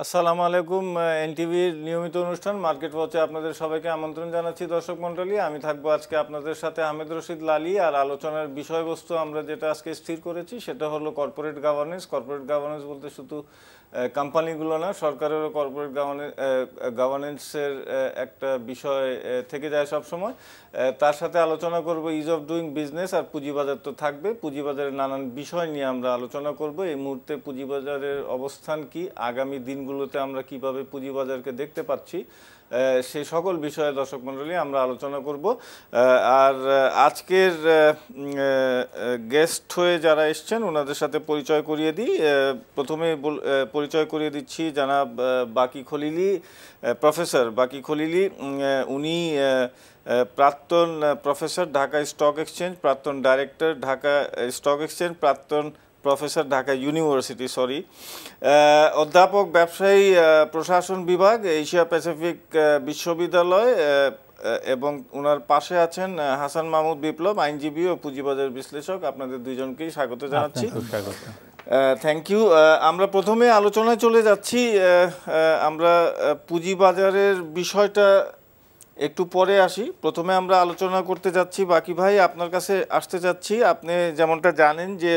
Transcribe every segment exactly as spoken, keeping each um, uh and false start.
আসসালামু আলাইকুম। এনটিভির নিয়মিত অনুষ্ঠান মার্কেট ওয়াচে আপনাদের সবাইকে আমন্ত্রণ জানাচ্ছি। দর্শক মণ্ডলী, আমি থাকবো আজকে আপনাদের সাথে আহমেদ রশিদ লালি। আর আলোচনার বিষয়বস্তু আমরা যেটা আজকে স্থির করেছি সেটা হলো কর্পোরেট গভর্নেন্স। কর্পোরেট গভর্নেন্স বলতে শুধু কোম্পানিগুলো না, সরকারেরও কর্পোরেট গভর্নেন্সের একটা বিষয় থেকে যায় সব সময়। তার সাথে আলোচনা করব ইজ অফ ডুইং বিজনেস, আর পুঁজিবাজার তো থাকবে। পুঁজিবাজারের নানান বিষয় নিয়ে আমরা আলোচনা করব। এই মুহূর্তে পুঁজিবাজারের অবস্থান কি, আগামী দিনগুলোতে আমরা কিভাবে পুঁজিবাজারকে দেখতে পাচ্ছি, সেই সকল বিষয়ে দর্শক মণ্ডলী আমরা আলোচনা করব। আর আজকের গেস্ট হয়ে যারা এসছেন ওনাদের সাথে পরিচয় করিয়ে দিই। প্রথমে পরিচয় করিয়ে দিচ্ছি জানাব বাকি খলিলি, প্রফেসর বাকি খলিলি। উনি প্রাক্তন প্রফেসর ঢাকা স্টক এক্সচেঞ্জ, প্রাক্তন ডাইরেক্টর ঢাকা স্টক এক্সচেঞ্জ, প্রাক্তন প্রফেসর ঢাকা ইউনিভার্সিটি সরি অধ্যাপক ব্যবসায়ী প্রশাসন বিভাগ, এশিয়া প্যাসিফিক বিশ্ববিদ্যালয়, এবং ওনার পাশে আছেন হাসান মাহমুদ বিপ্লব, আইনজীবী ও পুঁজিবাজার বিশ্লেষক। আপনাদের দুইজনকেই স্বাগত জানাচ্ছি। Thank you. আমরা প্রথমে আলোচনায় চলে যাচ্ছি। আমরা পুঁজিবাজারের বিষয়টা একটু পরে আসি। প্রথমে আমরা আলোচনা করতে যাচ্ছি, বাকি ভাই আপনার কাছে আসতে যাচ্ছি। আপনি যেমনটা জানেন যে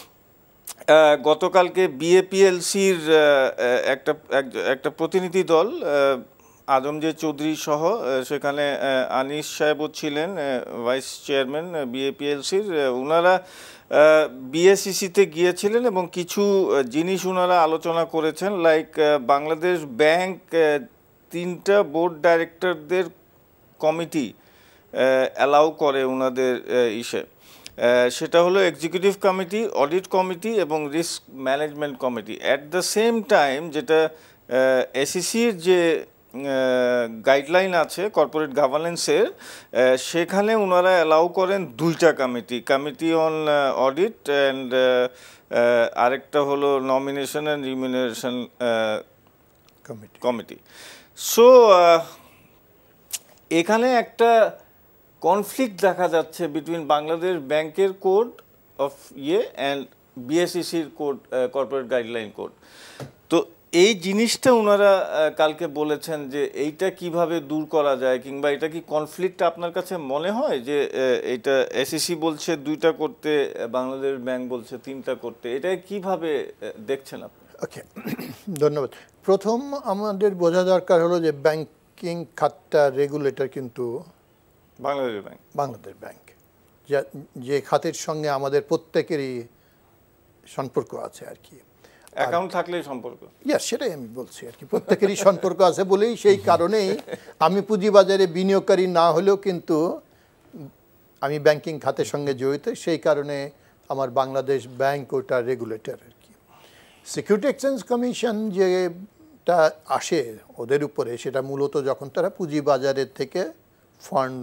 গতকালকে বিএপিএলসির একটা একটা প্রতিনিধি দল আজমজেদ চৌধুরী সহ, সেখানে আনিস সাহেবও ছিলেন, ভাইস চেয়ারম্যান বিএপিএলসির। ওনারা বিএসইসিতে গিয়েছিলেন এবং কিছু জিনিস ওনারা আলোচনা করেছেন। লাইক বাংলাদেশ ব্যাংক তিনটা বোর্ড ডাইরেক্টরদের কমিটি অ্যালাউ করে ওনাদের ইসে, সেটা হলো এক্সিকিউটিভ কমিটি, অডিট কমিটি এবং risk management committee. At the same time যেটা এসইসির যে গাইডলাইন আছে কর্পোরেট গভর্নেন্সের, সেখানে ওনারা অ্যালাউ করেন দুইটা committee, committee on audit and আরেকটা হলো nomination and remuneration committee. So এখানে একটা কনফ্লিক্ট দেখা যাচ্ছে বিটুইন বাংলাদেশ ব্যাংকের কোড অফ ইয়ে অ্যান্ড বিএসইসির কোড, কর্পোরেট গাইডলাইন কোড। তো এই জিনিসটা ওনারা কালকে বলেছেন যে এইটা কিভাবে দূর করা যায়, কিংবা এটা কি কনফ্লিক্ট আপনার কাছে মনে হয় যে এইটা এসইসি বলছে দুইটা করতে, বাংলাদেশ ব্যাংক বলছে তিনটা করতে, এটা কিভাবে দেখছেন আপনি? ওকে, ধন্যবাদ। প্রথম আমাদের বোঝা দরকার হলো যে ব্যাংকিং খাতটা রেগুলেটর কিন্তু বাংলাদেশ ব্যাংক বাংলাদেশ ব্যাংক যে খাতের সঙ্গে আমাদের প্রত্যেকেরই সম্পর্ক আছে আর কি। অ্যাকাউন্ট থাকলেই সম্পর্ক, ইয়া সেটাই আমি বলছি আর কি, প্রত্যেকেরই সম্পর্ক আছে বলেই সেই কারণেই আমি পুঁজিবাজারে বিনিয়োগকারী না হলেও কিন্তু আমি ব্যাংকিং খাতের সঙ্গে জড়িত, সেই কারণে আমার বাংলাদেশ ব্যাংক ওটা রেগুলেটর আর কি। সিকিউরিটি এক্সচেঞ্জ কমিশন যেটা আসে ওদের উপরে, সেটা মূলত যখন তারা পুঁজিবাজারের থেকে ফান্ড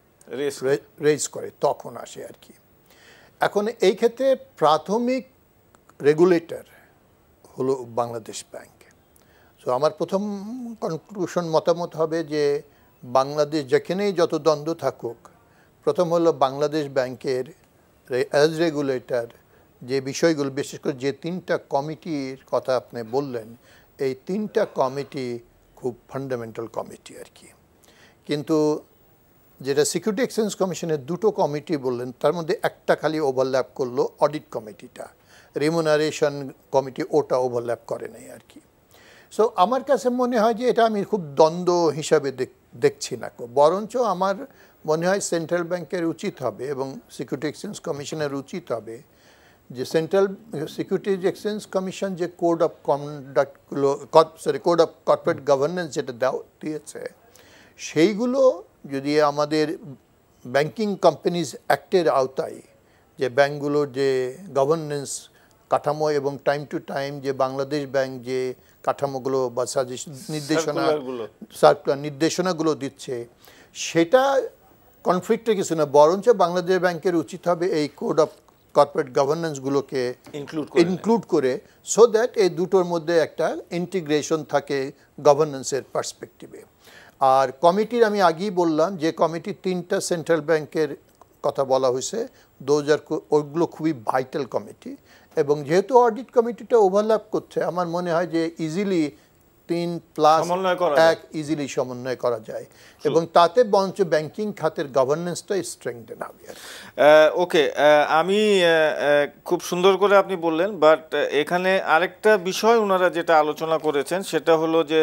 রেজ করে তখন আসে আর কি। এখন এই ক্ষেত্রে প্রাথমিক রেগুলেটর হলো বাংলাদেশ ব্যাংক। সো আমার প্রথম কনক্লুশন মতামত হবে যে বাংলাদেশ যেখানেই যত দ্বন্দ্ব থাকুক, প্রথম হলো বাংলাদেশ ব্যাংকের অ্যাজ রেগুলেটর যে বিষয়গুলো, বিশেষ করে যে তিনটা কমিটির কথা আপনি বললেন, এই তিনটা কমিটি খুব ফান্ডামেন্টাল কমিটি আর কি। কিন্তু যেটা সিকিউরিটি এক্সচেঞ্জ কমিশনের দুটো কমিটি বললেন, তার মধ্যে একটা খালি ওভারল্যাপ করলো, অডিট কমিটিটা। রিমুনারেশন কমিটি ওটা ওভারল্যাপ করে নাই আর কি। সো আমার কাছে মনে হয় যে এটা আমি খুব দ্বন্দ্ব হিসাবে দেখছি না, বরঞ্চ আমার মনে হয় সেন্ট্রাল ব্যাংকের উচিত হবে এবং সিকিউরিটি এক্সচেঞ্জ কমিশনের উচিত হবে যে সেন্ট্রাল সিকিউরিটিজ এক্সচেঞ্জ কমিশন যে কোড অফ কন্ডাক্টগুলো, sorry code of corporate governance যেটা দেওয়া দিয়েছে, সেইগুলো যদি আমাদের ব্যাংকিং কোম্পানিজ অ্যাক্টের আওতায়, যে ব্যাংকগুলোর যে গভর্নেন্স কাঠামো এবং টাইম টু টাইম যে বাংলাদেশ ব্যাংক যে কাঠামোগুলো বা সাজেশন নির্দেশনা সার্কুলার নির্দেশনাগুলো দিচ্ছে, সেটা কনফ্লিক্টে কিছু না, বরঞ্চ বাংলাদেশ ব্যাংকের উচিত হবে এই কোড অফ কর্পোরেট গভর্নেন্সগুলোকে ইনক্লুড করে, সো দ্যাট এই দুটোর মধ্যে একটা ইন্টিগ্রেশন থাকে গভর্নেন্সের পার্সপেক্টিভে। আর কমিটির আমি আগেই বললাম যে কমিটি তিনটা সেন্ট্রাল ব্যাংকের কথা বলা হয়েছে, দোজ আর ওগুলো খুবই ভাইটাল কমিটি। এবং যেহেতু অডিট কমিটিটা ওভারল্যাপ করছে, আমার মনে হয় যে ইজিলি তিন প্লাস এক ইজিলি সমন্বয় করা যায় এবং তাতে বঞ্চ ব্যাংকিং খাতের গভর্নেন্সটা স্ট্রেংথেন হবে। ওকে, আমি খুব সুন্দর করে আপনি বললেন, বাট এখানে আরেকটা বিষয় ওনারা যেটা আলোচনা করেছেন সেটা হলো যে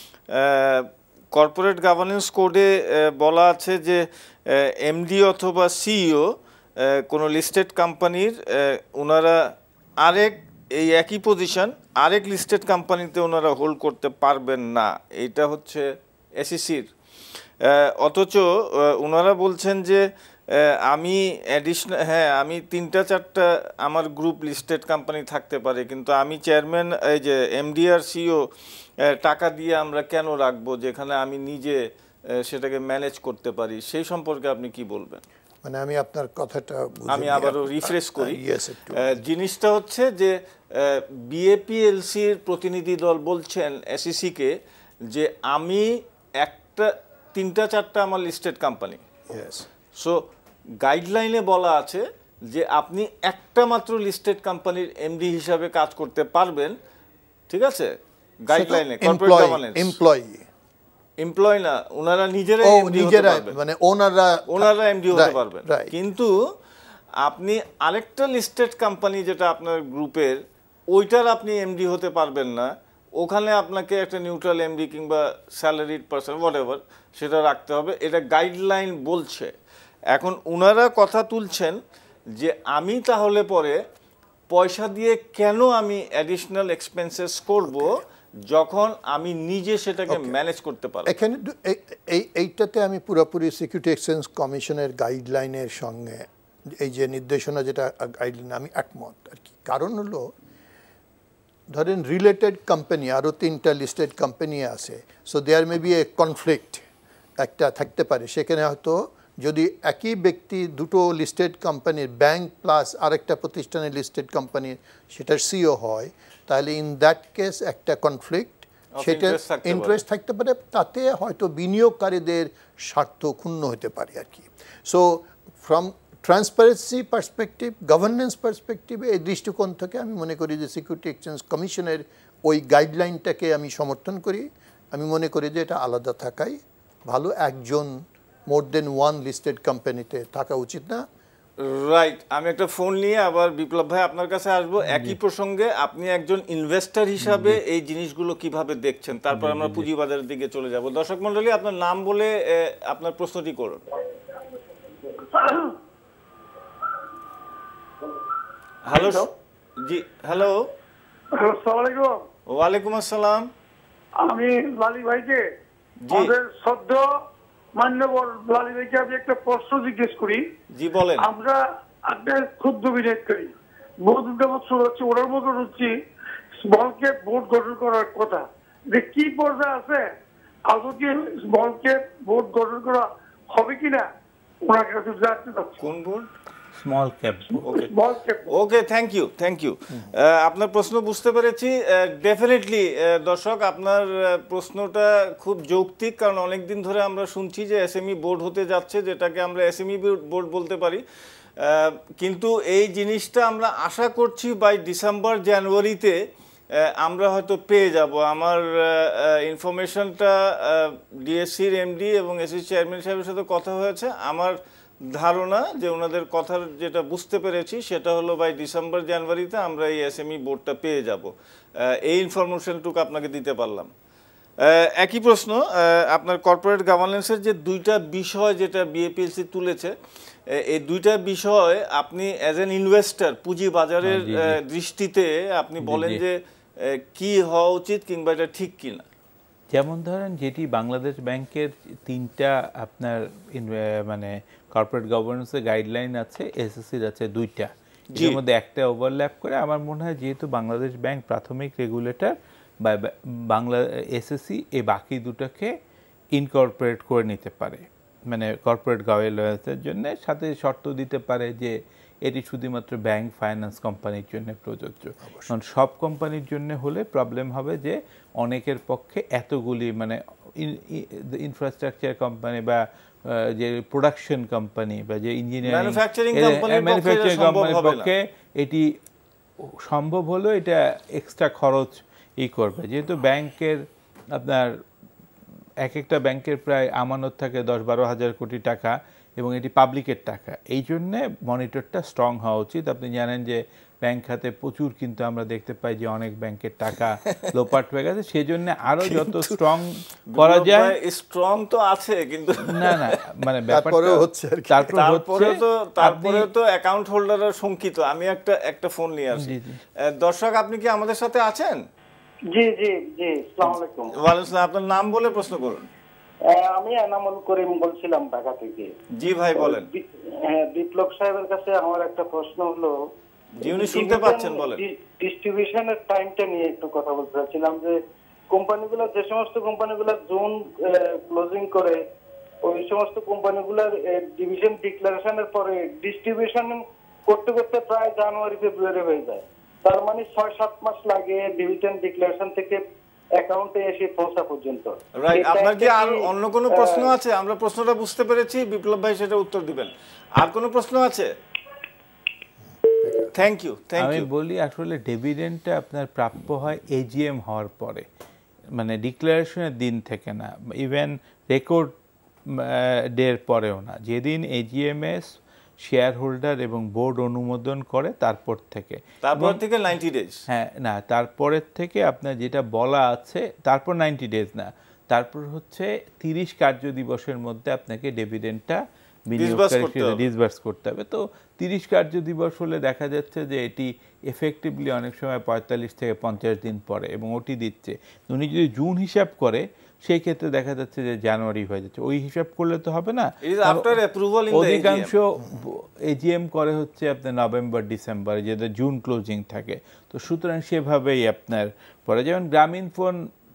কর্পোরেট গভর্নেন্স কোডে বলা আছে যে এমডি অথবা সিইও কোনো লিস্টেড কোম্পানির ওনারা আরেক এই একই পজিশন আরেক লিস্টেড কোম্পানিতে ওনারা হোল্ড করতে পারবেন না, এইটা হচ্ছে এসইসির। অথচ ওনারা বলছেন যে আমি অ্যাডিশনাল হ্যাঁ আমি তিনটা চারটা আমার গ্রুপ লিস্টেড কোম্পানি থাকতে পারে, কিন্তু আমি চেয়ারম্যান এই যে এমডি আর সিইও টাকা দিয়ে আমরা কেন রাখবো যেখানে আমি নিজে সেটাকে ম্যানেজ করতে পারি, সেই সম্পর্কে আপনি কি বলবেন? মানে আমি আপনার কথাটা আমি আবারও রিফ্রেশ করি। জিনিসটা হচ্ছে যে বিএপিএলসির প্রতিনিধি দল বলছেন এসইসিকে যে আমি একটা তিনটা চারটা আমার লিস্টেড কোম্পানি, সো গাইডলাইনে বলা আছে যে আপনি একটা মাত্র লিস্টেড কোম্পানির এমডি হিসাবে কাজ করতে পারবেন, ঠিক আছে? গাইডলাইনে কর্পোরেট গভর্নেন্স এমপ্লয়ি এমপ্লয় না, ওনারা নিজেরাই এমডি হতে পারবেন, মানে ওনারা ওনারা এমডি হতে পারবেন। কিন্তু আপনি আরেকটা লিস্টেড কোম্পানি যেটা আপনার গ্রুপের ওইটার আপনি এমডি হতে পারবেন না, ওখানে আপনাকে একটা নিউট্রাল এমডি কিংবা স্যালারিড পারসন হোয়াটএভার সেটা রাখতে হবে, এটা গাইডলাইন বলছে। এখন ওনারা কথা তুলছেন যে আমি তাহলে পরে পয়সা দিয়ে কেন আমি অ্যাডিশনাল এক্সপেন্সেস করব যখন আমি নিজে সেটাকে ম্যানেজ করতে পারব। এখানে এই এইটাতে আমি পুরোপুরি সিকিউরিটি এক্সচেঞ্জ কমিশনের গাইডলাইনের সঙ্গে এই যে নির্দেশনা যেটা গাইডলাইন আমি একমত আর কি। কারণ হলো ধরেন রিলেটেড কোম্পানি আরও তিনটা লিস্টেড কোম্পানি আছে, so there may be a conflict একটা থাকতে পারে। সেখানে হয়তো যদি একই ব্যক্তি দুটো লিস্টেড কোম্পানির ব্যাংক প্লাস আরেকটা প্রতিষ্ঠানের লিস্টেড কোম্পানির সেটার সিইও হয়, তাহলে ইন দ্যাট কেস একটা কনফ্লিক্ট সেটা ইন্টারেস্ট থাকতে পারে, তাতে হয়তো বিনিয়োগকারীদের স্বার্থ ক্ষুণ্ণ হতে পারে আর কি। So from transparency perspective, governance পার্সপেক্টিভে এই দৃষ্টিকোণ থেকে আমি মনে করি যে সিকিউরিটি এক্সচেঞ্জ কমিশনের ওই গাইডলাইনটাকে আমি সমর্থন করি। আমি মনে করি যে এটা আলাদা থাকাই ভালো, একজন মোর দেন ওয়ান লিস্টেড কোম্পানিতে থাকা উচিত না। রাইট, আমি একটা ফোন নিয়ে আবার বিপ্লব ভাই আপনার কাছে আসবো একই প্রসঙ্গে। আপনি একজন ইনভেস্টর হিসাবে এই জিনিসগুলো কিভাবে দেখছেন, তারপর আমরা পুঁজিবাজারের দিকে চলে যাব। দর্শক মন্ডলী, আপনার নাম বলে আপনার প্রশ্নটি করুন। হ্যালো, জি হ্যালো, আসসালামু আলাইকুম। ওয়ালাইকুম আসসালাম। আমি লালি ভাইকে, আমাদের সদ্য মান্যবর লালি ভাইকে আমি একটা প্রশ্ন জিজ্ঞেস করি। জি বলেন। আমরা একটা ক্ষুদ্র বিনিয়োগকারী, বহু দুটা বছর হচ্ছে ওনার মতো হচ্ছে স্মলকে বোর্ড গঠন করার কথা, যে কি পর্যায়ে আছে, আদৌ কি স্মলকে বোর্ড গঠন করা হবে কিনা ওনার কাছে জানতে চাচ্ছি। কোন board? Small cap. Okay okay, thank you thank you. আপনার প্রশ্ন বুঝতে পেরেছি। ডেফিনেটলি দর্শক, আপনার প্রশ্নটা খুব যৌক্তিক, কারণ অনেক দিন ধরে আমরা শুনছি যে এসএমই বোর্ড হতে যাচ্ছে, যেটাকে আমরা এসএমই বোর্ড বলতে পারি, কিন্তু এই জিনিসটা আমরা আশা করছি বাই ডিসেম্বর জানুয়ারিতে আমরা হয়তো পেয়ে যাব। আমার ইনফরমেশনটা ডিএসসির এমডি এবং এসএসসি চেয়ারম্যান সাহেবের সাথে কথা হয়েছে। আমার ধারণা যে ওনাদের কথার যেটা বুঝতে পেরেছি সেটা হলো বাই ডিসেম্বর জানুয়ারিতে আমরা এই এসএমই বোর্ডটা পেয়ে যাব। এই ইনফরমেশনটুকু আপনাকে দিতে পারলাম। একই প্রশ্ন, আপনার কর্পোরেট গভর্নেন্সের যে দুইটা বিষয় যেটা বিএপিএলসি তুলেছে, এই দুইটা বিষয় আপনি অ্যাজ এন ইনভেস্টর পুঁজি বাজারের দৃষ্টিতে আপনি বলেন যে কি হওয়া উচিত কিংবা এটা ঠিক কিনা। যেমন ধরেন, যেটি বাংলাদেশ ব্যাংকের তিনটা আপনার মানে কর্পোরেট গভর্নেন্সের গাইডলাইন আছে, এসএসসির আছে দুইটা, এর মধ্যে একটা ওভারল্যাপ করে। আমার মনে হয় যেহেতু বাংলাদেশ ব্যাংক প্রাথমিক রেগুলেটর বা বাংলা এসএসসি, এই বাকি দুটাকে ইনকর্পোরেট করে নিতে পারে, মানে কর্পোরেট গভর্নেন্সের জন্য, সাথে শর্ত দিতে পারে যে এটি শুধুমাত্র ব্যাংক ফাইন্যান্স কোম্পানির জন্য প্রযোজ্য। কারণ সব কোম্পানির জন্য হলে প্রবলেম হবে যে অনেকের পক্ষে এতগুলি মানে ইনফ্রাস্ট্রাকচার কোম্পানি বা যে প্রোডাকশন কোম্পানি বা যে ইঞ্জিনিয়ারিং ম্যানুফ্যাকচারিং কোম্পানির পক্ষে এটি সম্ভব হলো এটা এক্সট্রা খরচ ই করবে। যেহেতু ব্যাংকের আপনার এক একটা ব্যাংকের প্রায় আমানত থাকে দশ বারো হাজার কোটি টাকা এবং এটি পাবলিকের টাকা। এই জন্যে মনিটরটা স্ট্রং হওয়া উচিত। আপনি জানেন যে ব্যাংক খাতে প্রচুর কিন্তু আমরা দেখতে পাই যে অনেক ব্যাংকের টাকা লোপাট হয়ে গেছে, সেজন্য আরো যত স্ট্রং করা যায়। স্ট্রং তো আছে কিন্তু না না মানে ব্যাপারটা হচ্ছে তারপরে তো তারপরে তো অ্যাকাউন্ট হোল্ডারের সংকিত। আমি একটা একটা ফোন নিয়ে আসি। দর্শক, আপনি কি আমাদের সাথে আছেন? জি জি জি, আসসালামু আলাইকুম। ওয়ালাইকুম আসসালাম। আপনার নাম বলে প্রশ্ন করুন। আমি এনামুল করিম বলছিলাম ঢাকা থেকে। জি ভাই বলেন। হ্যাঁ, বিপ্লব সাহেবের কাছে আমার একটা প্রশ্ন হলো, জি উনি শুনতে পাচ্ছেন, বলেন। ডিস্ট্রিবিউশনের টাইমটা নিয়ে একটু কথা বলতে চাচ্ছিলাম যে কোম্পানিগুলো, যে সমস্ত কোম্পানিগুলো জুন ক্লোজিং করে ওই সমস্ত কোম্পানিগুলোর ডিভিশন ডিক্লারেশনের পরে ডিস্ট্রিবিউশন করতে করতে প্রায় জানুয়ারি ফেব্রুয়ারি হয়ে যায়। তার মানে ছয় সাত মাস লাগে ডিভিশন ডিক্লারেশন থেকে অ্যাকাউন্টে এসে পৌঁছা পর্যন্ত। রাইট। আপনার কি আর অন্য কোনো প্রশ্ন আছে? আমরা প্রশ্নটা বুঝতে পেরেছি, বিপ্লব ভাই সেটা উত্তর দিবেন। আর কোনো প্রশ্ন আছে? Thank you thank you. আমি বলি আসলে ডিভিডেন্ডটা আপনার প্রাপ্য হয় এজিএম হওয়ার পরে, মানে ডিক্লারেশনের দিন থেকে না, ইভেন রেকর্ড ডের পরেও না, যেদিন এজিএমএস শেয়ার হোল্ডার এবং বোর্ড অনুমোদন করে তারপর থেকে। তারপর থেকে নাইনটি ডেজ? হ্যাঁ না, তারপরের থেকে আপনার যেটা বলা আছে, তারপর নাইনটি ডেজ না, তারপর হচ্ছে তিরিশ কার্য দিবসের মধ্যে আপনাকে ডিভিডেন্ডটা ডিসবার্স করতে হবে। তো তিরিশ কার্য দিবস হলে দেখা যাচ্ছে যে এটি এফেক্টিভলি অনেক সময় পঁয়তাল্লিশ থেকে পঞ্চাশ দিন পরে, এবং ওটি দিচ্ছে। উনি যদি জুন হিসাব করে সেই ক্ষেত্রে দেখা যাচ্ছে যে জানুয়ারি হয়ে যাচ্ছে। ওই হিসাব করলে তো হবে না, অধিকাংশ এজিএম করে হচ্ছে আপনার নভেম্বর ডিসেম্বর, যেটা জুন ক্লোজিং থাকে। তো সুতরাং সেভাবেই আপনার পরে, যেমন গ্রামীণ ফোন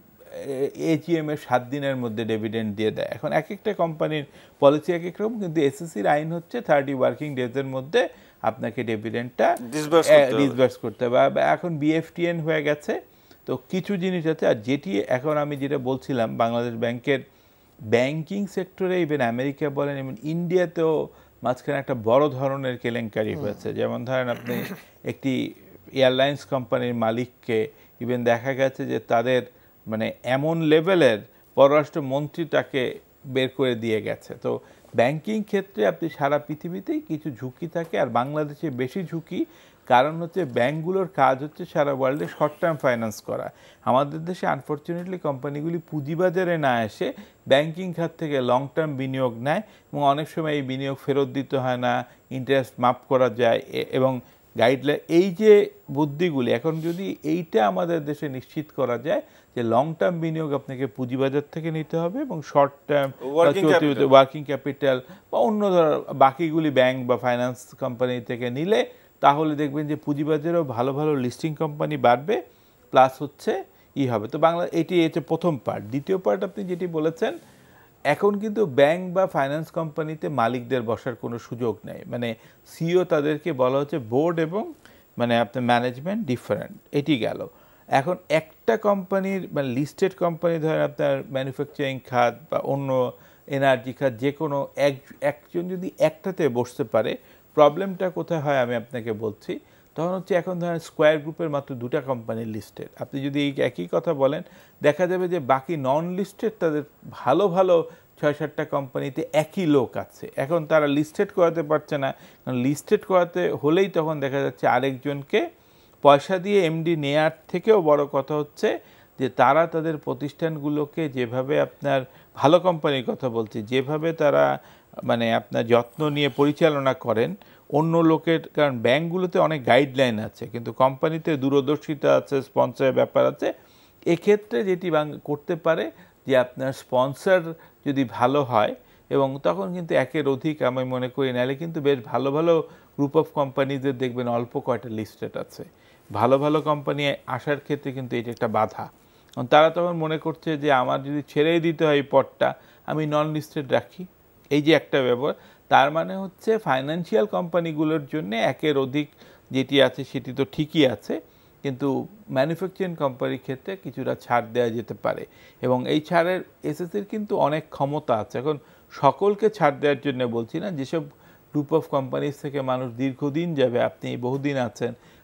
এজিএম এর সাত দিনের মধ্যে ডিভিডেন্ড দিয়ে দেয়। এখন এক একটা কোম্পানির পলিসি এক এক রকম, কিন্তু এসএসসির আইন হচ্ছে থার্টি ওয়ার্কিং ডেজের মধ্যে আপনাকে ডিভিডেন্ডটা ডিসবার্স করতে হবে। এখন বিএফটিএন হয়ে গেছে, তো কিছু জিনিস আছে। আর যেটি এখন আমি যেটা বলছিলাম, বাংলাদেশ ব্যাংকের ব্যাংকিং সেক্টরে, ইভেন আমেরিকা বলেন, ইভেন ইন্ডিয়াতেও মাঝখানে একটা বড় ধরনের কেলেঙ্কারি হয়েছে। যেমন ধরেন আপনি একটি এয়ারলাইন্স কোম্পানির মালিককে ইভেন দেখা গেছে যে তাদের মানে এমন লেভেলের পররাষ্ট্রমন্ত্রী তাকে বের করে দিয়ে গেছে। তো ব্যাংকিং ক্ষেত্রে আপনি সারা পৃথিবীতেই কিছু ঝুঁকি থাকে, আর বাংলাদেশে বেশি ঝুঁকি, কারণ হচ্ছে ব্যাংকগুলোর কাজ হচ্ছে সারা ওয়ার্ল্ডে শর্ট টার্ম ফাইন্যান্স করা। আমাদের দেশে আনফর্চুনেটলি কোম্পানিগুলি পুঁজিবাজারে না এসে ব্যাংকিং খাত থেকে লং টার্ম বিনিয়োগ নেয়, এবং অনেক সময় এই বিনিয়োগ ফেরত দিতে হয় না, ইন্টারেস্ট মাফ করা যায়। এবং গাইডলাইন, এই যে বুদ্ধিগুলি, এখন যদি এইটা আমাদের দেশে নিশ্চিত করা যায় যে লং টার্ম বিনিয়োগ আপনাকে পুঁজিবাজার থেকে নিতে হবে, এবং শর্ট টার্ম ওয়ার্কিং ক্যাপিটাল বা অন্য ধর বাকিগুলি ব্যাংক বা ফাইন্যান্স কোম্পানি থেকে নিলে, তাহলে দেখবেন যে পুঁজিবাজারেও ভালো ভালো লিস্টিং কোম্পানি বাড়বে, প্লাস হচ্ছে ই হবে। তো বাংলা এটি হচ্ছে প্রথম পার্ট। দ্বিতীয় পার্ট আপনি যেটি বলেছেন, এখন কিন্তু ব্যাংক বা ফাইন্যান্স কোম্পানিতে মালিকদের বসার কোনো সুযোগ নেই, মানে সিইও তাদেরকে বলা হচ্ছে বোর্ড এবং মানে আপনার ম্যানেজমেন্ট ডিফারেন্ট। এটি গেল। এখন একটা কোম্পানির মানে লিস্টেড কোম্পানি, ধরেন আপনার ম্যানুফ্যাকচারিং খাত বা অন্য এনার্জি খাত, যে কোনো এক একজন যদি একটাতে বসতে পারে, প্রবলেমটা কোথায় হয় আমি আপনাকে বলছি। তখন হচ্ছে এখন ধরেন স্কোয়ার গ্রুপের মাত্র দুটা কোম্পানি লিস্টেড, আপনি যদি এই একই কথা বলেন, দেখা যাবে যে বাকি নন লিস্টেড তাদের ভালো ভালো ছয় সাতটা কোম্পানিতে একই লোক আছে। এখন তারা লিস্টেড করাতে পারছে না, কারণ লিস্টেড করাতে হলেই তখন দেখা যাচ্ছে আরেকজনকে পয়সা দিয়ে এমডি নেয়ার থেকেও বড় কথা হচ্ছে যে তারা তাদের প্রতিষ্ঠানগুলোকে যেভাবে, আপনার ভালো কোম্পানির কথা বলছি, যেভাবে তারা মানে আপনার যত্ন নিয়ে পরিচালনা করেন অন্য লোকের, কারণ ব্যাংকগুলোতে অনেক গাইডলাইন আছে, কিন্তু কোম্পানিতে দূরদর্শিতা আছে, স্পন্সরের ব্যাপার আছে। এক্ষেত্রে যেটি করতে পারে যে আপনার স্পন্সর যদি ভালো হয়, এবং তখন কিন্তু একের অধিক আমি মনে করি, নাহলে কিন্তু বেশ ভালো ভালো গ্রুপ অফ কোম্পানিদের দেখবেন অল্প কয়টা লিস্টেড আছে। ভালো ভালো কোম্পানি আসার ক্ষেত্রে কিন্তু এটি একটা বাধা। তারা তখন মনে করছে যে আমার যদি ছেড়েই দিতে হয় এই পদটা, আমি নন লিস্টেড রাখি। এই যে একটা ব্যাপার, তার মানে হচ্ছে ফাইন্যান্সিয়াল কোম্পানিগুলোর জন্য একের অধিক যেটি আছে সেটি তো ঠিকই আছে, কিন্তু ম্যানুফ্যাকচারিং কোম্পানির ক্ষেত্রে কিছুটা ছাড় দেওয়া যেতে পারে, এবং এই ছাড়ের এসএসসির কিন্তু অনেক ক্ষমতা আছে। এখন সকলকে ছাড় দেওয়ার জন্য বলছি না, যেসব গ্রুপ অফ কোম্পানিজ থেকে মানুষ দীর্ঘদিন যাবে, আপনি বহুদিন আছেন,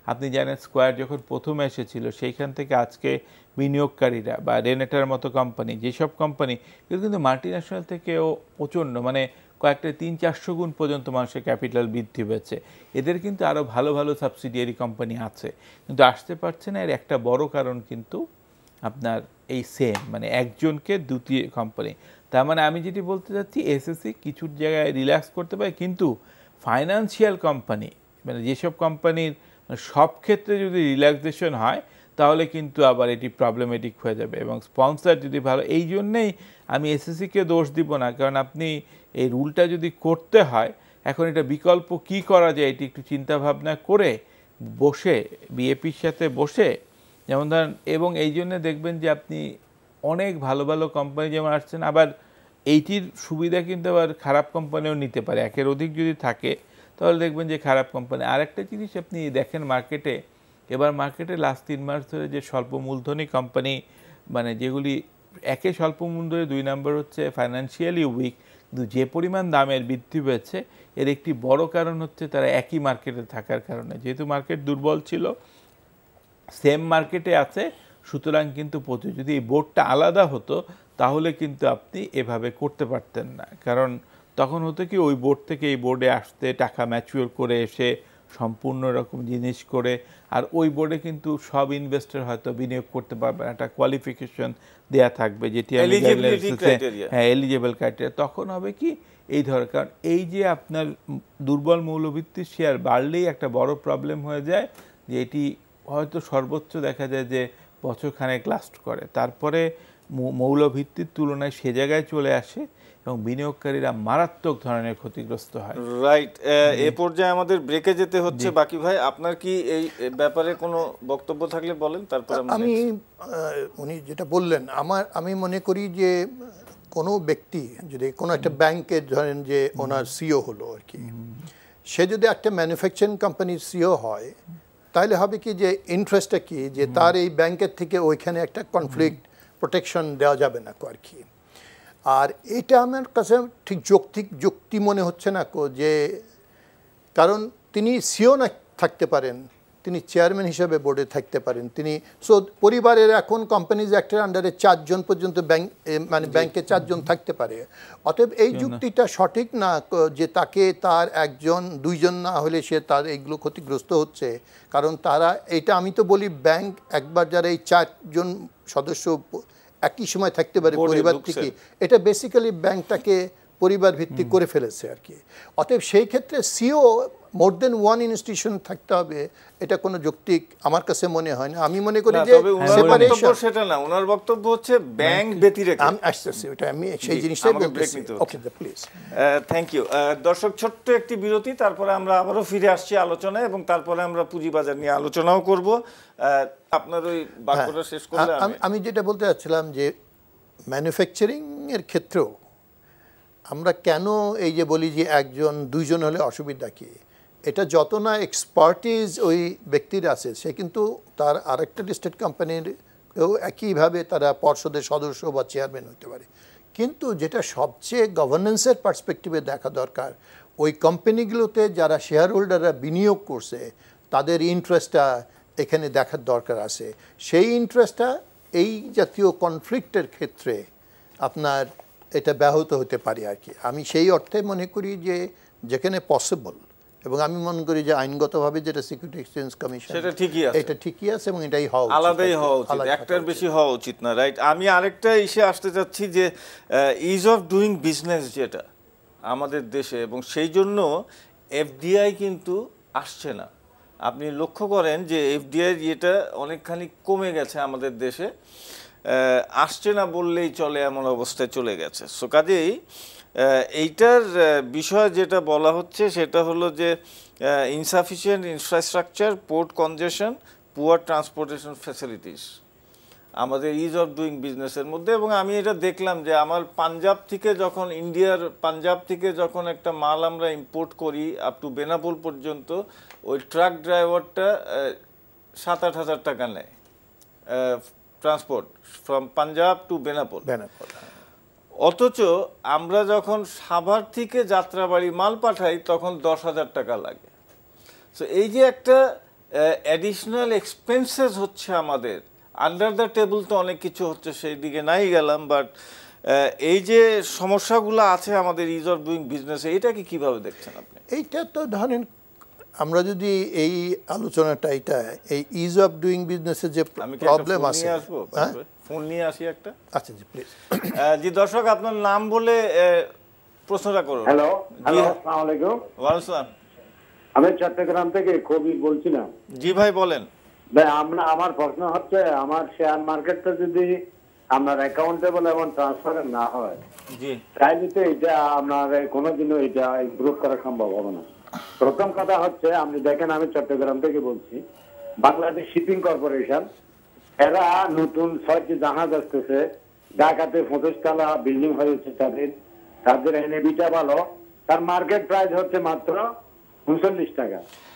আপনি জানেন স্কোয়ার যখন প্রথম এসেছিল সেইখান থেকে আজকে বিনিয়োগকারীরা বা রেনেটার মতো কোম্পানি, যেসব কোম্পানি এগুলো কিন্তু মাল্টিন্যাশনাল থেকেও প্রচণ্ড, মানে কয়েকটা তিন চারশো গুণ পর্যন্ত মানুষের ক্যাপিটাল বৃদ্ধি পেয়েছে। এদের কিন্তু আরও ভালো ভালো সাবসিডিয়ারি কোম্পানি আছে, কিন্তু আসতে পারছে না। এর একটা বড় কারণ কিন্তু আপনার এই সেম, মানে একজনকে দুটি কোম্পানি। তার মানে আমি যেটি বলতে চাচ্ছি, এসএসসি কিছু জায়গায় রিল্যাক্স করতে পারে, কিন্তু ফাইন্যান্সিয়াল কোম্পানি, মানে যেসব কোম্পানির সব ক্ষেত্রে যদি রিল্যাক্সেশন হয় তাহলে কিন্তু আবার এটি প্রবলেমেটিক হয়ে যাবে। এবং স্পন্সর যদি ভালো, এই জন্যেই আমি এসএসসিকে দোষ দিব না, কারণ আপনি এই রুলটা যদি করতে হয়, এখন এটা বিকল্প কি করা যায় এটি একটু চিন্তা ভাবনা করে বসে বিএপির সাথে বসে, যেমন ধরেন, এবং এই জন্যে দেখবেন যে আপনি অনেক ভালো ভালো কোম্পানি যেমন আসছেন, আবার এইটির সুবিধা কিন্তু আবার খারাপ কোম্পানিও নিতে পারে। একের অধিক যদি থাকে তাহলে দেখবেন যে খারাপ কোম্পানি। আর একটা জিনিস আপনি দেখেন মার্কেটে, এবার মার্কেটে লাস্ট তিন মাস ধরে যে স্বল্প মূলধনী কোম্পানি, মানে যেগুলি একে স্বল্প মূলধনী, দুই নম্বর হচ্ছে ফাইন্যান্সিয়ালি উইক, কিন্তু যে পরিমাণ দামের বৃদ্ধি পেয়েছে এর একটি বড় কারণ হচ্ছে তারা একই মার্কেটে থাকার কারণে। যেহেতু মার্কেট দুর্বল ছিল, সেম মার্কেটে আছে, সুতরাং কিন্তু প্রচুর। যদি এই বোর্ডটা আলাদা হতো তাহলে কিন্তু আপনি এভাবে করতে পারতেন না, কারণ তখন হতো কি, ওই বোর্ড থেকে এই বোর্ডে আসতে টাকা ম্যাচিওর করে এসে সম্পূর্ণ রকম জিনিস করে, আর ওই বোর্ডে কিন্তু সব ইনভেস্টর হয়তো বিনিয়োগ করতে পারবে, একটা কোয়ালিফিকেশন দেয়া থাকবে যেটি হ্যাঁ এলিজিবল ক্রাইটেরিয়া। তখন হবে কি, এই ধর, কারণ এই যে আপনার দুর্বল মৌলভিত্তির শেয়ার বাড়লেই একটা বড় প্রবলেম হয়ে যায় যে এটি হয়তো সর্বোচ্চ দেখা যায় যে বছরখানেক লাস্ট করে, তারপরে মৌলভিত্তির তুলনায় সে জায়গায় চলে আসে এবং বিনিয়োগকারীরা মারাত্মক ধরনের ক্ষতিগ্রস্ত হয়। রাইট, এ পর্যায়ে আমাদের ব্রেকে যেতে হচ্ছে। বাকি ভাই, আপনার কি এই ব্যাপারে কোনো বক্তব্য থাকলে বলেন, তারপর আমি উনি যেটা বললেন, আমার আমি মনে করি যে কোনো ব্যক্তি যদি কোনো একটা ব্যাংকের ধরেন যে ওনার সিও হলো আর কি, সে যদি একটা ম্যানুফ্যাকচারিং কোম্পানির সিও হয়, তাহলে হবে কি যে ইন্টারেস্টটা কি, যে তার এই ব্যাংকের থেকে ওইখানে একটা কনফ্লিক্ট প্রোটেকশন দেওয়া যাবে না আর কি। আর এটা আমার কাছে ঠিক যৌক্তিক যুক্তি মনে হচ্ছে না কো, যে কারণ তিনি সিও না থাকতে পারেন, তিনি চেয়ারম্যান হিসেবে বোর্ডে থাকতে পারেন, তিনি সো পরিবারের এখন কোম্পানিজ অ্যাক্টের আন্ডারে চারজন পর্যন্ত ব্যাংক, মানে ব্যাংকে চারজন থাকতে পারে। অতএব এই যুক্তিটা সঠিক না যে তাকে তার একজন দুইজন না হলে সে তার এইগুলো ক্ষতিগ্রস্ত হচ্ছে, কারণ তারা এটা, আমি তো বলি ব্যাংক একবার যারা এই চারজন সদস্য একই সময় থাকতে পারে পরিবার থেকে, এটা বেসিক্যালি ব্যাংকটাকে পরিবার ভিত্তিক করে ফেলেছে আর কি। অতএব সেই ক্ষেত্রে CEO more than one institution থাকতে হবে, এটা কোনো যৌক্তিক আমার কাছে মনে হয় না। আমি মনে করি যে সেপারেশন, সেটা না, ওনার বক্তব্য হচ্ছে ব্যাংক ব্যতিরেকে। আমি আসতেছি, ওটা আমি সেই জিনিসটাই বলতেছি। Okay, please, thank you. দর্শক, ছোট্ট একটি বিরতি, তারপরে আমরা আবারও ফিরে আসছি আলোচনায়, এবং তারপরে আমরা পুঁজিবাজার নিয়ে আলোচনাও করব। আপনার ওই বাক্যটা শেষ করলে। আমি যেটা বলতে চাচ্ছিলাম যে ম্যানুফ্যাকচারিং এর ক্ষেত্রেও আমরা কেন এই যে বলি যে একজন দুইজন হলে অসুবিধা কি, এটা যত না এক্সপার্টিজ ওই ব্যক্তির আছে, সে কিন্তু তার আরেকটা লিস্টেড কোম্পানির একইভাবে তারা পর্ষদের সদস্য বা চেয়ারম্যান হতে পারে। কিন্তু যেটা সবচেয়ে গভর্নেন্সের পার্সপেক্টিভে দেখা দরকার, ওই কোম্পানিগুলোতে যারা শেয়ার হোল্ডাররা বিনিয়োগ করছে তাদের ইন্টারেস্টটা এখানে দেখার দরকার আছে। সেই ইন্টারেস্টটা এই জাতীয় কনফ্লিক্টের ক্ষেত্রে আপনার এটা ব্যাহত হতে পারে আর কি। আমি সেই অর্থে মনে করি যে যেখানে পসিবল, এবং আমি মনে করি যে আইনগতভাবে যেটা সিকিউরিটি এক্সচেঞ্জ কমিশন, সেটা ঠিকই আছে, এটা ঠিকই আছে, এবং এটাই হওয়া উচিত, আলাদাই হওয়া উচিত, একটার বেশি হওয়া উচিত না। রাইট, আমি আরেকটা ইসে আসতে চাচ্ছি যে ইজ অফ ডুইং বিজনেস যেটা আমাদের দেশে, এবং সেই জন্য এফডিআই কিন্তু আসছে না। আপনি লক্ষ্য করেন যে এফডিআই এটা অনেকখানি কমে গেছে আমাদের দেশে, আসছে না বললেই চলে, এমন অবস্থায় চলে গেছে। সো কাজেই এইটার বিষয় যেটা বলা হচ্ছে সেটা হলো যে insufficient infrastructure, port congestion, poor transportation facilities আমাদের ইজ অফ ডুইং বিজনেসের মধ্যে। এবং আমি এটা দেখলাম যে আমার পাঞ্জাব থেকে যখন, ইন্ডিয়ার পাঞ্জাব থেকে যখন একটা মাল আমরা ইম্পোর্ট করি আপ টু বেনাপোল পর্যন্ত, ওই ট্রাক ড্রাইভারটা সাত আট হাজার টাকা নেয় transport from Punjab to Benapole. অথচ আমরা যখন সাভার থেকে যাত্রাবাড়ি মাল পাঠাই তখন দশ হাজার টাকা লাগে। সো এই যে একটা অ্যাডিশনাল এক্সপেন্সেস হচ্ছে আমাদের, আন্ডার দ্য টেবল তো অনেক কিছু হচ্ছে, সেই দিকে নাই গেলাম, বাট এই যে সমস্যাগুলো আছে আমাদের ইজ অফ ডুইং বিজনেস, এইটাকে কিভাবে দেখছেন আপনি? এইটা তো ধরেন আমরা যদি এই আলোচনাটা এটা এই ইজ অফ ডুইং বিজনেসের যে প্রবলেম আছে, ফোন নিয়ে আসি একটা। আচ্ছা জি প্লিজ। জি দর্শক, আপনার নাম বলে প্রশ্নটা করুন। হ্যালো, আসসালামু আলাইকুম। ওয়ালাইকুম আসসালাম। আমি চট্টগ্রাম থেকে কবির বলছিলাম। জি ভাই বলেন। ভাই আমরা আমার প্রশ্ন হচ্ছে, আমার শেয়ার মার্কেটটা যদি আপনার অ্যাকাউন্টেবল এবং ট্রান্সফার না হয়, জি তাইলে তো এটা আপনার কোনোদিনও এটা গ্রুপ করা সম্ভব হবে না। প্রথম কথা হচ্ছে, আপনি দেখেন আমি চট্টগ্রাম থেকে বলছি, বাংলাদেশ শিপিং কর্পোরেশন এরা নতুন ছয়টি জাহাজ আসতেছে, ঢাকাতে পঁচিশ তলা বিল্ডিং হয়েছে তাদের, তাদের এনএবিটা ভালো, তার মার্কেট প্রাইস হচ্ছে মাত্র উনচল্লিশ টাকা।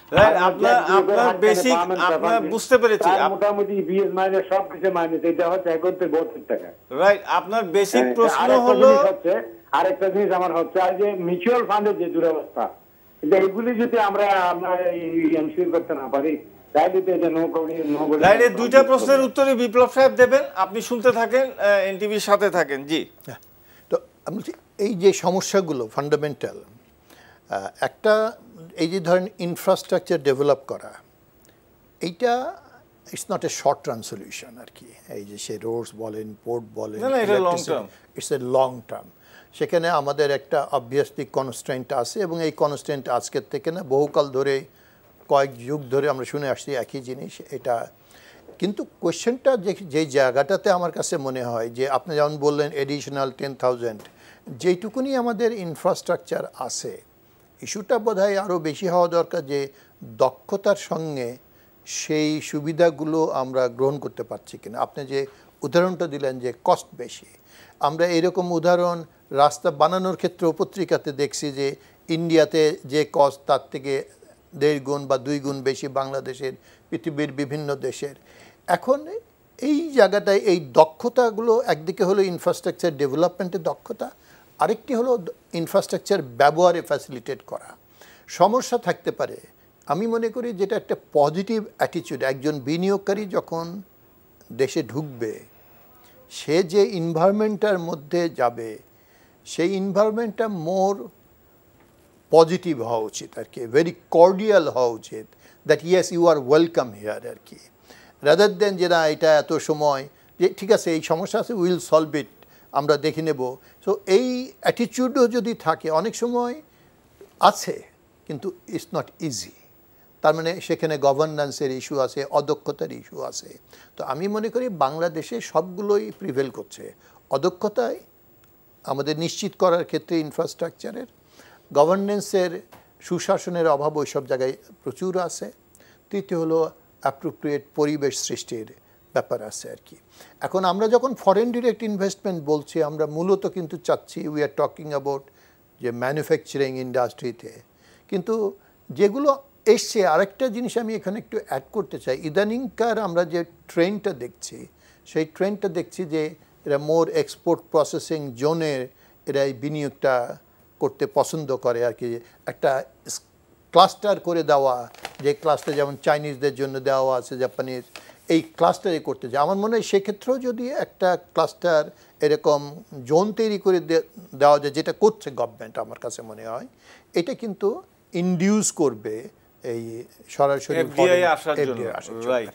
মোটামুটি বিএস মাইনাস সবকিছু মাইনাস, এটা হচ্ছে একত্রিশ বত্রিশ টাকা। রাইট, আপনার বেসিক প্রশ্ন হলো হচ্ছে আরেকটা জিনিস আমার হচ্ছে, আর যে মিউচুয়াল ফান্ডের যে দুরবস্থা, এইগুলি যদি আমরা আমরা এনশিওর করতে না পারি, তাইলে তো এটা নো করি নো বলে। রাইট, দুইটা প্রশ্নের উত্তরই বিপ্লব সাহেব দেবেন, আপনি শুনতে থাকেন, এনটিভির সাথে থাকেন। জি, তো আমি এই যে সমস্যাগুলো ফান্ডামেন্টাল, একটা এই যে ধরেন ইনফ্রাস্ট্রাকচার ডেভেলপ করা, এইটা it's not a short term solution আর কি। এই যে সে রোডস বলেন, পোর্ট বলেন, ইটস এ লং টার্ম। সেখানে আমাদের একটা অবভিয়াসলি কনস্ট্রেন্ট আছে, এবং এই কনস্ট্রেন্ট আজকের থেকে না, বহুকাল ধরে কয়েক যুগ ধরে আমরা শুনে আসছি একই জিনিস এটা। কিন্তু কোয়েশ্চেনটা যে যেই জায়গাটাতে আমার কাছে মনে হয় যে আপনি যেমন বললেন এডিশনাল টেন থাউজেন্ড, যেইটুকুনি আমাদের ইনফ্রাস্ট্রাকচার আছে, ইস্যুটা বোধ হয় আরও বেশি হওয়া দরকার যে দক্ষতার সঙ্গে সেই সুবিধাগুলো আমরা গ্রহণ করতে পারছি কিনা। আপনি যে উদাহরণটা দিলেন যে কস্ট বেশি, আমরা এরকম উদাহরণ রাস্তা বানানোর ক্ষেত্রে পত্রিকাতে দেখছি যে ইন্ডিয়াতে যে কস্ট তার থেকে দেড় গুণ বা দুই গুণ বেশি বাংলাদেশের, পৃথিবীর বিভিন্ন দেশের। এখন এই জায়গাটায় এই দক্ষতাগুলো একদিকে হলো ইনফ্রাস্ট্রাকচার ডেভেলপমেন্টের দক্ষতা, আরেকটি হলো ইনফ্রাস্ট্রাকচার ব্যবহারে ফ্যাসিলিটেট করা। সমস্যা থাকতে পারে, আমি মনে করি যেটা একটা পজিটিভ অ্যাটিটিউড, একজন বিনিয়োগকারী যখন দেশে ঢুকবে, সে যে এনভায়রনমেন্টটার মধ্যে যাবে, সেই এনভায়রনমেন্টটা মোর পজিটিভ হওয়া উচিত আর কি, ভেরি কর্ডিয়াল হওয়া উচিত, that yes you are welcome here আর কি, রাদার দেন যে না এটা এত সময় যে ঠিক আছে এই সমস্যা আছে, উইল সলভ ইট, আমরা দেখে নেব। সো এই অ্যাটিটিউডও যদি থাকে, অনেক সময় আছে কিন্তু ইটস নট ইজি, তার মানে সেখানে গভর্নেন্সের ইস্যু আছে, অদক্ষতার ইস্যু আছে। তো আমি মনে করি বাংলাদেশে সবগুলোই প্রিভেল করছে। অদক্ষতায় আমাদের নিশ্চিত করার ক্ষেত্রে ইনফ্রাস্ট্রাকচারের, গভর্নেন্সের সুশাসনের অভাব ওই সব জায়গায় প্রচুর আছে। তৃতীয় হলো অ্যাপ্রোপ্রিয়েট পরিবেশ সৃষ্টির ব্যাপার আছে আর কি। এখন আমরা যখন ফরেন ডিরেক্ট ইনভেস্টমেন্ট বলছি, আমরা মূলত কিন্তু চাচ্ছি, উই আর টকিং অ্যাবাউট যে ম্যানুফ্যাকচারিং ইন্ডাস্ট্রিতে, কিন্তু যেগুলো এসছে, আরেকটা জিনিস আমি এখানে একটু অ্যাড করতে চাই, ইদানিংকার আমরা যে ট্রেন্ডটা দেখছি, সেই ট্রেন্ডটা দেখছি যে এরা মোর এক্সপোর্ট প্রসেসিং জোনের এরা এই বিনিয়োগটা করতে পছন্দ করে আর কি। একটা ক্লাস্টার করে দেওয়া, যে ক্লাস্টার যেমন চাইনিজদের জন্য দেওয়া আছে, জাপানিজ, এই ক্লাস্টারে করতে চায়। আমার মনে হয় সেক্ষেত্রেও যদি একটা ক্লাস্টার এরকম জোন তৈরি করে দেওয়া যায়, যেটা করছে গভর্নমেন্ট, আমার কাছে মনে হয় এটা কিন্তু ইনডিউস করবে এই সরাসরি এফডিআই আসার জন্য। রাইট,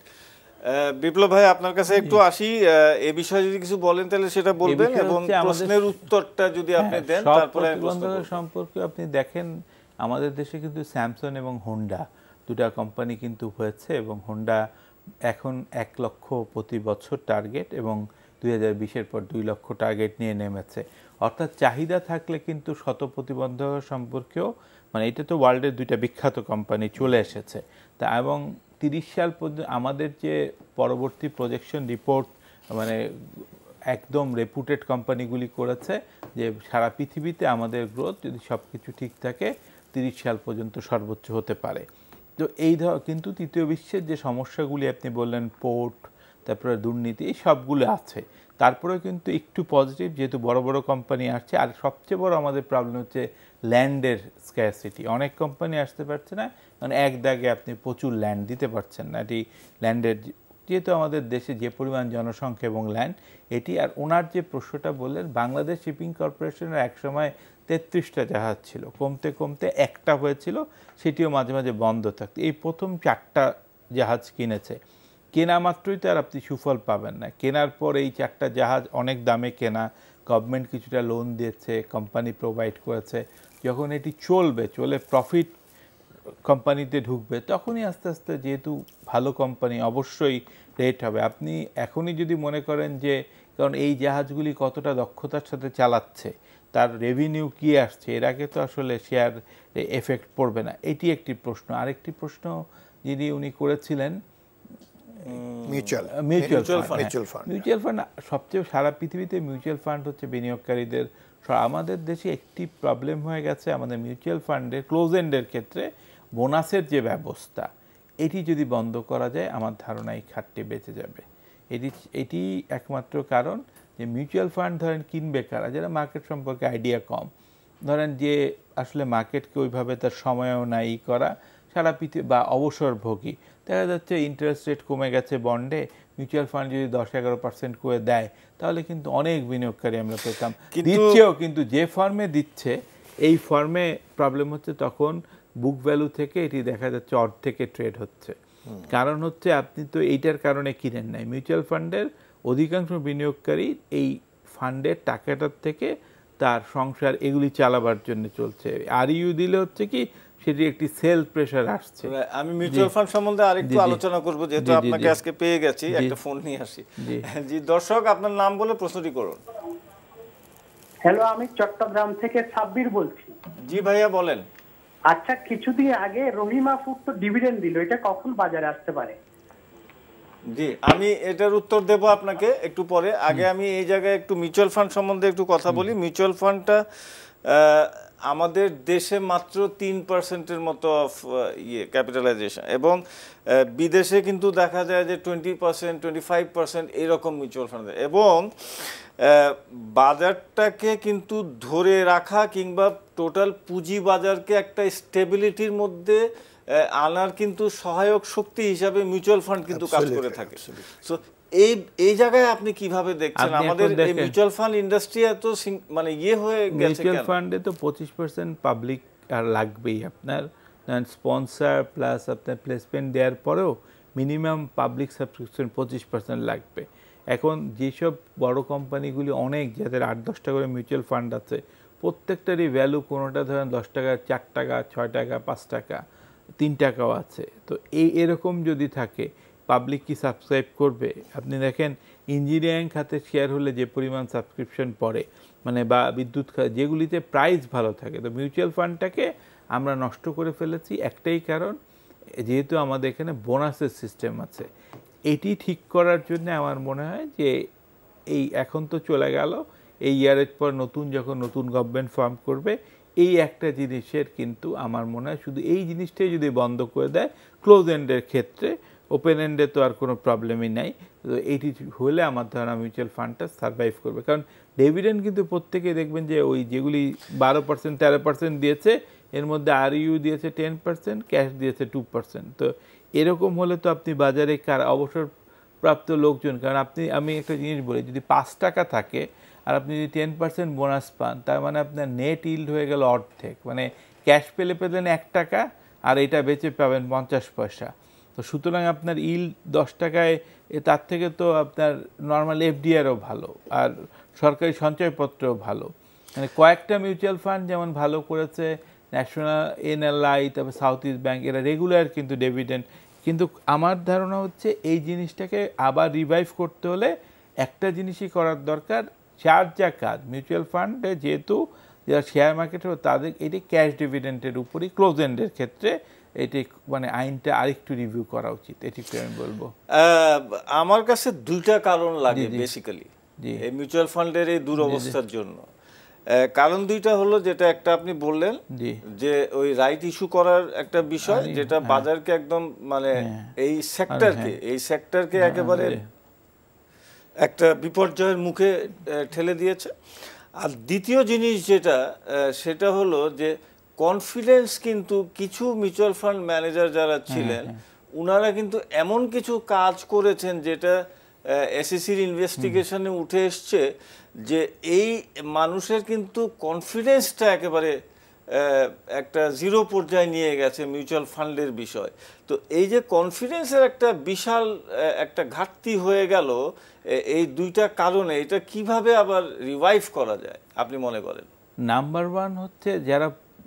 বিপ্লব ভাই আপনার কাছে একটু আসি, এই বিষয়ে যদি কিছু বলেন তাহলে সেটা বলবেন, এবং প্রশ্নের উত্তরটা যদি আপনি দেন তারপরে সম্পর্কে আপনি দেখেন, আমাদের দেশে কিন্তু স্যামসাং এবং হোন্ডা দুটা কোম্পানি কিন্তু হয়েছে, এবং হোন্ডা এখন এক লক্ষ প্রতি বছর টার্গেট, এবং দুই হাজার বিশের পর দুই লক্ষ টার্গেট নিয়ে নেমেছে। অর্থাৎ চাহিদা থাকলে কিন্তু শত প্রতিবন্ধকতা সম্পর্কেও, মানে এটা তো ওয়ার্ল্ডের দুইটা বিখ্যাত কোম্পানি চলে এসেছে তা, এবং তিরিশ সাল পর্যন্ত আমাদের যে পরবর্তী প্রজেকশন রিপোর্ট, মানে একদম রেপুটেড কোম্পানিগুলি করেছে যে সারা পৃথিবীতে আমাদের গ্রোথ যদি সব কিছু ঠিক থাকে তিরিশ সাল পর্যন্ত সর্বোচ্চ হতে পারে। তো এই ধর কিন্তু তৃতীয় বিশ্বের যে সমস্যাগুলি আপনি বললেন, পোর্ট, তারপরে দুর্নীতি, এই সবগুলো আছে। তারপরেও কিন্তু একটু পজিটিভ, যেহেতু বড় বড় কোম্পানি আসছে। আর সবচেয়ে বড় আমাদের প্রবলেম হচ্ছে ল্যান্ডের স্ক্যারসিটি। অনেক কোম্পানি আসতে পারছে না, কারণ এক দাগে আপনি প্রচুর ল্যান্ড দিতে পারছেন না। এটি ল্যান্ডের, যেহেতু আমাদের দেশে যে পরিমাণ জনসংখ্যা এবং ল্যান্ড, এটি। আর ওনার যে প্রশ্নটা বললেন, বাংলাদেশ শিপিং কর্পোরেশনের একসময় তেত্রিশটা জাহাজ ছিল, কমতে কমতে একটা হয়েছিল, সেটিও মাঝে মাঝে বন্ধ থাকতো। এই প্রথম চারটা জাহাজ কিনেছে, কেনা মাত্রই তো আর আপনি সুফল পাবেন না। কেনার পর এই চারটা জাহাজ অনেক দামে কেনা, গভর্নমেন্ট কিছুটা লোন দিয়েছে, কোম্পানি প্রোভাইড করেছে। যখন এটি চলবে, চলে প্রফিট কোম্পানিতে ঢুকবে, তখনই আস্তে আস্তে, যেহেতু ভালো কোম্পানি, অবশ্যই রেট হবে। আপনি এখনই যদি মনে করেন যে, কারণ এই জাহাজগুলি কতটা দক্ষতার সাথে চালাচ্ছে, তার রেভিনিউ কী আসছে, এর আগে তো আসলে শেয়ার এফেক্ট পড়বে না। এটি একটি প্রশ্ন। আরেকটি প্রশ্ন যিনি উনি করেছিলেন, mutual mutual fund. Mutual fund mutual fund সবচেয়ে, সারা পৃথিবীতে মিউচুয়াল ফান্ড হচ্ছে বিনিয়োগকারীদের। আমাদের দেশে একটি প্রবলেম হয়ে গেছে, আমাদের মিউচুয়াল ফান্ডের ক্লোজ এন্ডের ক্ষেত্রে বোনাসের যে ব্যবস্থা, এটি যদি বন্ধ করা যায়, আমার ধারণা এই খাতটি বেঁচে যাবে। এটি এটি একমাত্র কারণ যে মিউচুয়াল ফান্ড ধরেন কিনবে কারা, যারা মার্কেট সম্পর্কে আইডিয়া কম, ধরেন যে আসলে মার্কেটকে ওইভাবে তার সময়ও নাই করা, সারা পৃথিবী বা অবসরভোগী, দেখা যাচ্ছে ইন্টারেস্ট রেট কমে গেছে বন্ডে, মিউচুয়াল ফান্ড যদি দশ এগারো পার্সেন্ট করে দেয়, তাহলে কিন্তু অনেক বিনিয়োগকারী আমরা পেতাম। দিচ্ছেও, কিন্তু যে ফর্মে দিচ্ছে, এই ফর্মে প্রবলেম হচ্ছে, তখন বুক ভ্যালু থেকে এটি দেখা যাচ্ছে অর্ধেকে ট্রেড হচ্ছে। কারণ হচ্ছে আপনি তো এইটার কারণে কিনেন নাই। মিউচুয়াল ফান্ডের অধিকাংশ বিনিয়োগকারী এই ফান্ডের টাকাটার থেকে তার সংসার এগুলি চালাবার জন্য চলছে। আর ইউ দিলে হচ্ছে কি, সেটি একটি সেল প্রেসার আসছে। আমি মিউচুয়াল ফান্ড সম্বন্ধে আরেকটু আলোচনা করব, যেহেতু আপনাকে আজকে পেয়ে গেছি। একটা ফোন নিয়ে আসি। জি দর্শক, আপনার নাম বলে প্রশ্নটি করুন। হ্যালো, আমি চট্টগ্রাম থেকে সাব্বির বলছি। জি ভাইয়া বলেন। আচ্ছা, কিছুদিন আগে রহিমা ফুড তো ডিভিডেন্ড দিল, এটা কখন বাজারে আসতে পারে? জি, আমি এটার উত্তর দেব আপনাকে একটু পরে। আগে আমি এই জায়গায় একটু মিউচুয়াল ফান্ড সম্বন্ধে একটু কথা বলি। মিউচুয়াল ফান্ডটা আমাদের দেশে মাত্র তিন পার্সেন্টের মতো অফ ইয়ে ক্যাপিটালাইজেশন, এবং বিদেশে কিন্তু দেখা যায় যে twenty percent twenty five percent এইরকম মিউচুয়াল ফান্ড। এবং বাজারটাকে কিন্তু ধরে রাখা কিংবা টোটাল পুঁজি বাজারকে একটা স্টেবিলিটির মধ্যে আনার কিন্তু সহায়ক শক্তি হিসাবে মিউচুয়াল ফান্ড কিন্তু কাজ করে থাকে। সো এই এই জায়গায় আপনি কিভাবে দেখছেন আমাদের এই মিউচুয়াল ফান্ড ইন্ডাস্ট্রি এত মানে ইয়ে হয়ে গেছে? মিউচুয়াল ফান্ডে তো পঁচিশ পার্সেন্ট পাবলিক আর লাগবেই, আপনার স্পন্সর প্লাস আপনার প্লেসমেন্ট দেওয়ার পরেও মিনিমাম পাবলিক সাবস্ক্রিপশন পঁচিশ পার্সেন্ট লাগবে। এখন যেসব বড় কোম্পানিগুলি অনেক, যাদের আট দশটা করে মিউচুয়াল ফান্ড আছে, প্রত্যেকটারই ভ্যালু কোনোটা ধরেন দশ টাকা, চার টাকা, ছয় টাকা, পাঁচ টাকা, তিন টাকাও আছে। তো এই এরকম যদি থাকে, পাবলিক কি সাবস্ক্রাইব করবে? আপনি দেখেন ইঞ্জিনিয়ারিং খাতে শেয়ার হলে যে পরিমাণ সাবস্ক্রিপশন পড়ে, মানে বা বিদ্যুৎ খাত, যেগুলিতে প্রাইস ভালো থাকে। তো মিউচুয়াল ফান্ডটাকে আমরা নষ্ট করে ফেলেছি একটাই কারণ, যেহেতু আমাদের এখানে বোনাসের সিস্টেম আছে। এটি ঠিক করার জন্য আমার মনে হয় যে এই এখন তো চলে গেল, এই ইয়ারের পর নতুন যখন নতুন গভর্নমেন্ট ফর্ম করবে, এই একটা জিনিসের কিন্তু আমার মনে হয় শুধু এই জিনিসটাই যদি বন্ধ করে দেয়, ক্লোজ এন্ডের ক্ষেত্রে, ওপেন এন্ডে তো আর কোনো প্রবলেমই নাই। তো এইটি হলে আমার ধারণা মিউচুয়াল ফান্ডটা সার্ভাইভ করবে। কারণ ডিভিডেন্ড কিন্তু প্রত্যেকেই দেখবেন যে ওই যেগুলি বারো পার্সেন্ট তেরো পার্সেন্ট দিয়েছে, এর মধ্যে আর ইউ দিয়েছে টেন পার্সেন্ট, ক্যাশ দিয়েছে টু পার্সেন্ট। তো এরকম হলে তো আপনি বাজারে কার অবসরপ্রাপ্ত লোকজন, কারণ আপনি আমি একটা জিনিস বলি, যদি পাঁচ টাকা থাকে আর আপনি যদি টেন পার্সেন্ট বোনাস পান, তার মানে আপনার নেট ইল্ড হয়ে গেল অর্ধেক। মানে ক্যাশ পেলে পেলেন এক টাকা, আর এটা বেচে পাবেন পঞ্চাশ পয়সা। তো সুতরাং আপনার ইল্ড দশ টাকায়, তার থেকে তো আপনার নর্মাল এফডিআরও ভালো, আর সরকারি সঞ্চয়পত্রও ভালো। মানে কয়েকটা মিউচুয়াল ফান্ড যেমন ভালো করেছে, ন্যাশনাল এনএলআই, তারপর সাউথ ইস্ট ব্যাংক, এরা রেগুলার কিন্তু ডিভিডেন্ড। কিন্তু আমার ধারণা হচ্ছে এই জিনিসটাকে আবার রিভাইভ করতে হলে একটা জিনিসই করার দরকার, চার যা কাজ মিউচুয়াল ফান্ডে, যেহেতু যারা শেয়ার মার্কেটে তাদের এটি ক্যাশ ডিভিডেন্টের উপরই, ক্লোজ এন্ডের ক্ষেত্রে এটি মানে আইনটা আরেকটু রিভিউ করা উচিত। এটি আমি বলবো। আমার কাছে দুইটা কারণ লাগে বেসিক্যালি এই মিউচুয়াল ফান্ডের এই দুরবস্থার জন্য। কারণ দুইটা হলো, যেটা একটা আপনি বললেন যে ওই রাইট ইস্যু করার একটা বিষয়, যেটা বাজারকে একদম মানে এই সেক্টরকে এই সেক্টরকে একেবারে একটা বিপর্যয়ের মুখে ঠেলে দিয়েছে। আর দ্বিতীয় জিনিস যেটা সেটা হলো যে কনফিডেন্স কিন্তু কিছু মিউচুয়াল ফান্ড ম্যানেজার যারা ছিলেন ওনারা কিন্তু এমন কিছু কাজ করেছেন যেটা এসএসসির ইনভেস্টিগেশনে উঠে এসছে যে এই মানুষের কিন্তু কনফিডেন্সটা একেবারে একটা জিরো পর্যায়ে নিয়ে গেছে মিউচুয়াল ফান্ডের বিষয়। তো এই যে কনফিডেন্সের একটা বিশাল একটা ঘাটতি হয়ে গেল এই দুইটা কারণে, এটা কিভাবে আবার রিভাইভ করা যায় আপনি মনে করেন? নাম্বার ওয়ান হচ্ছে যারা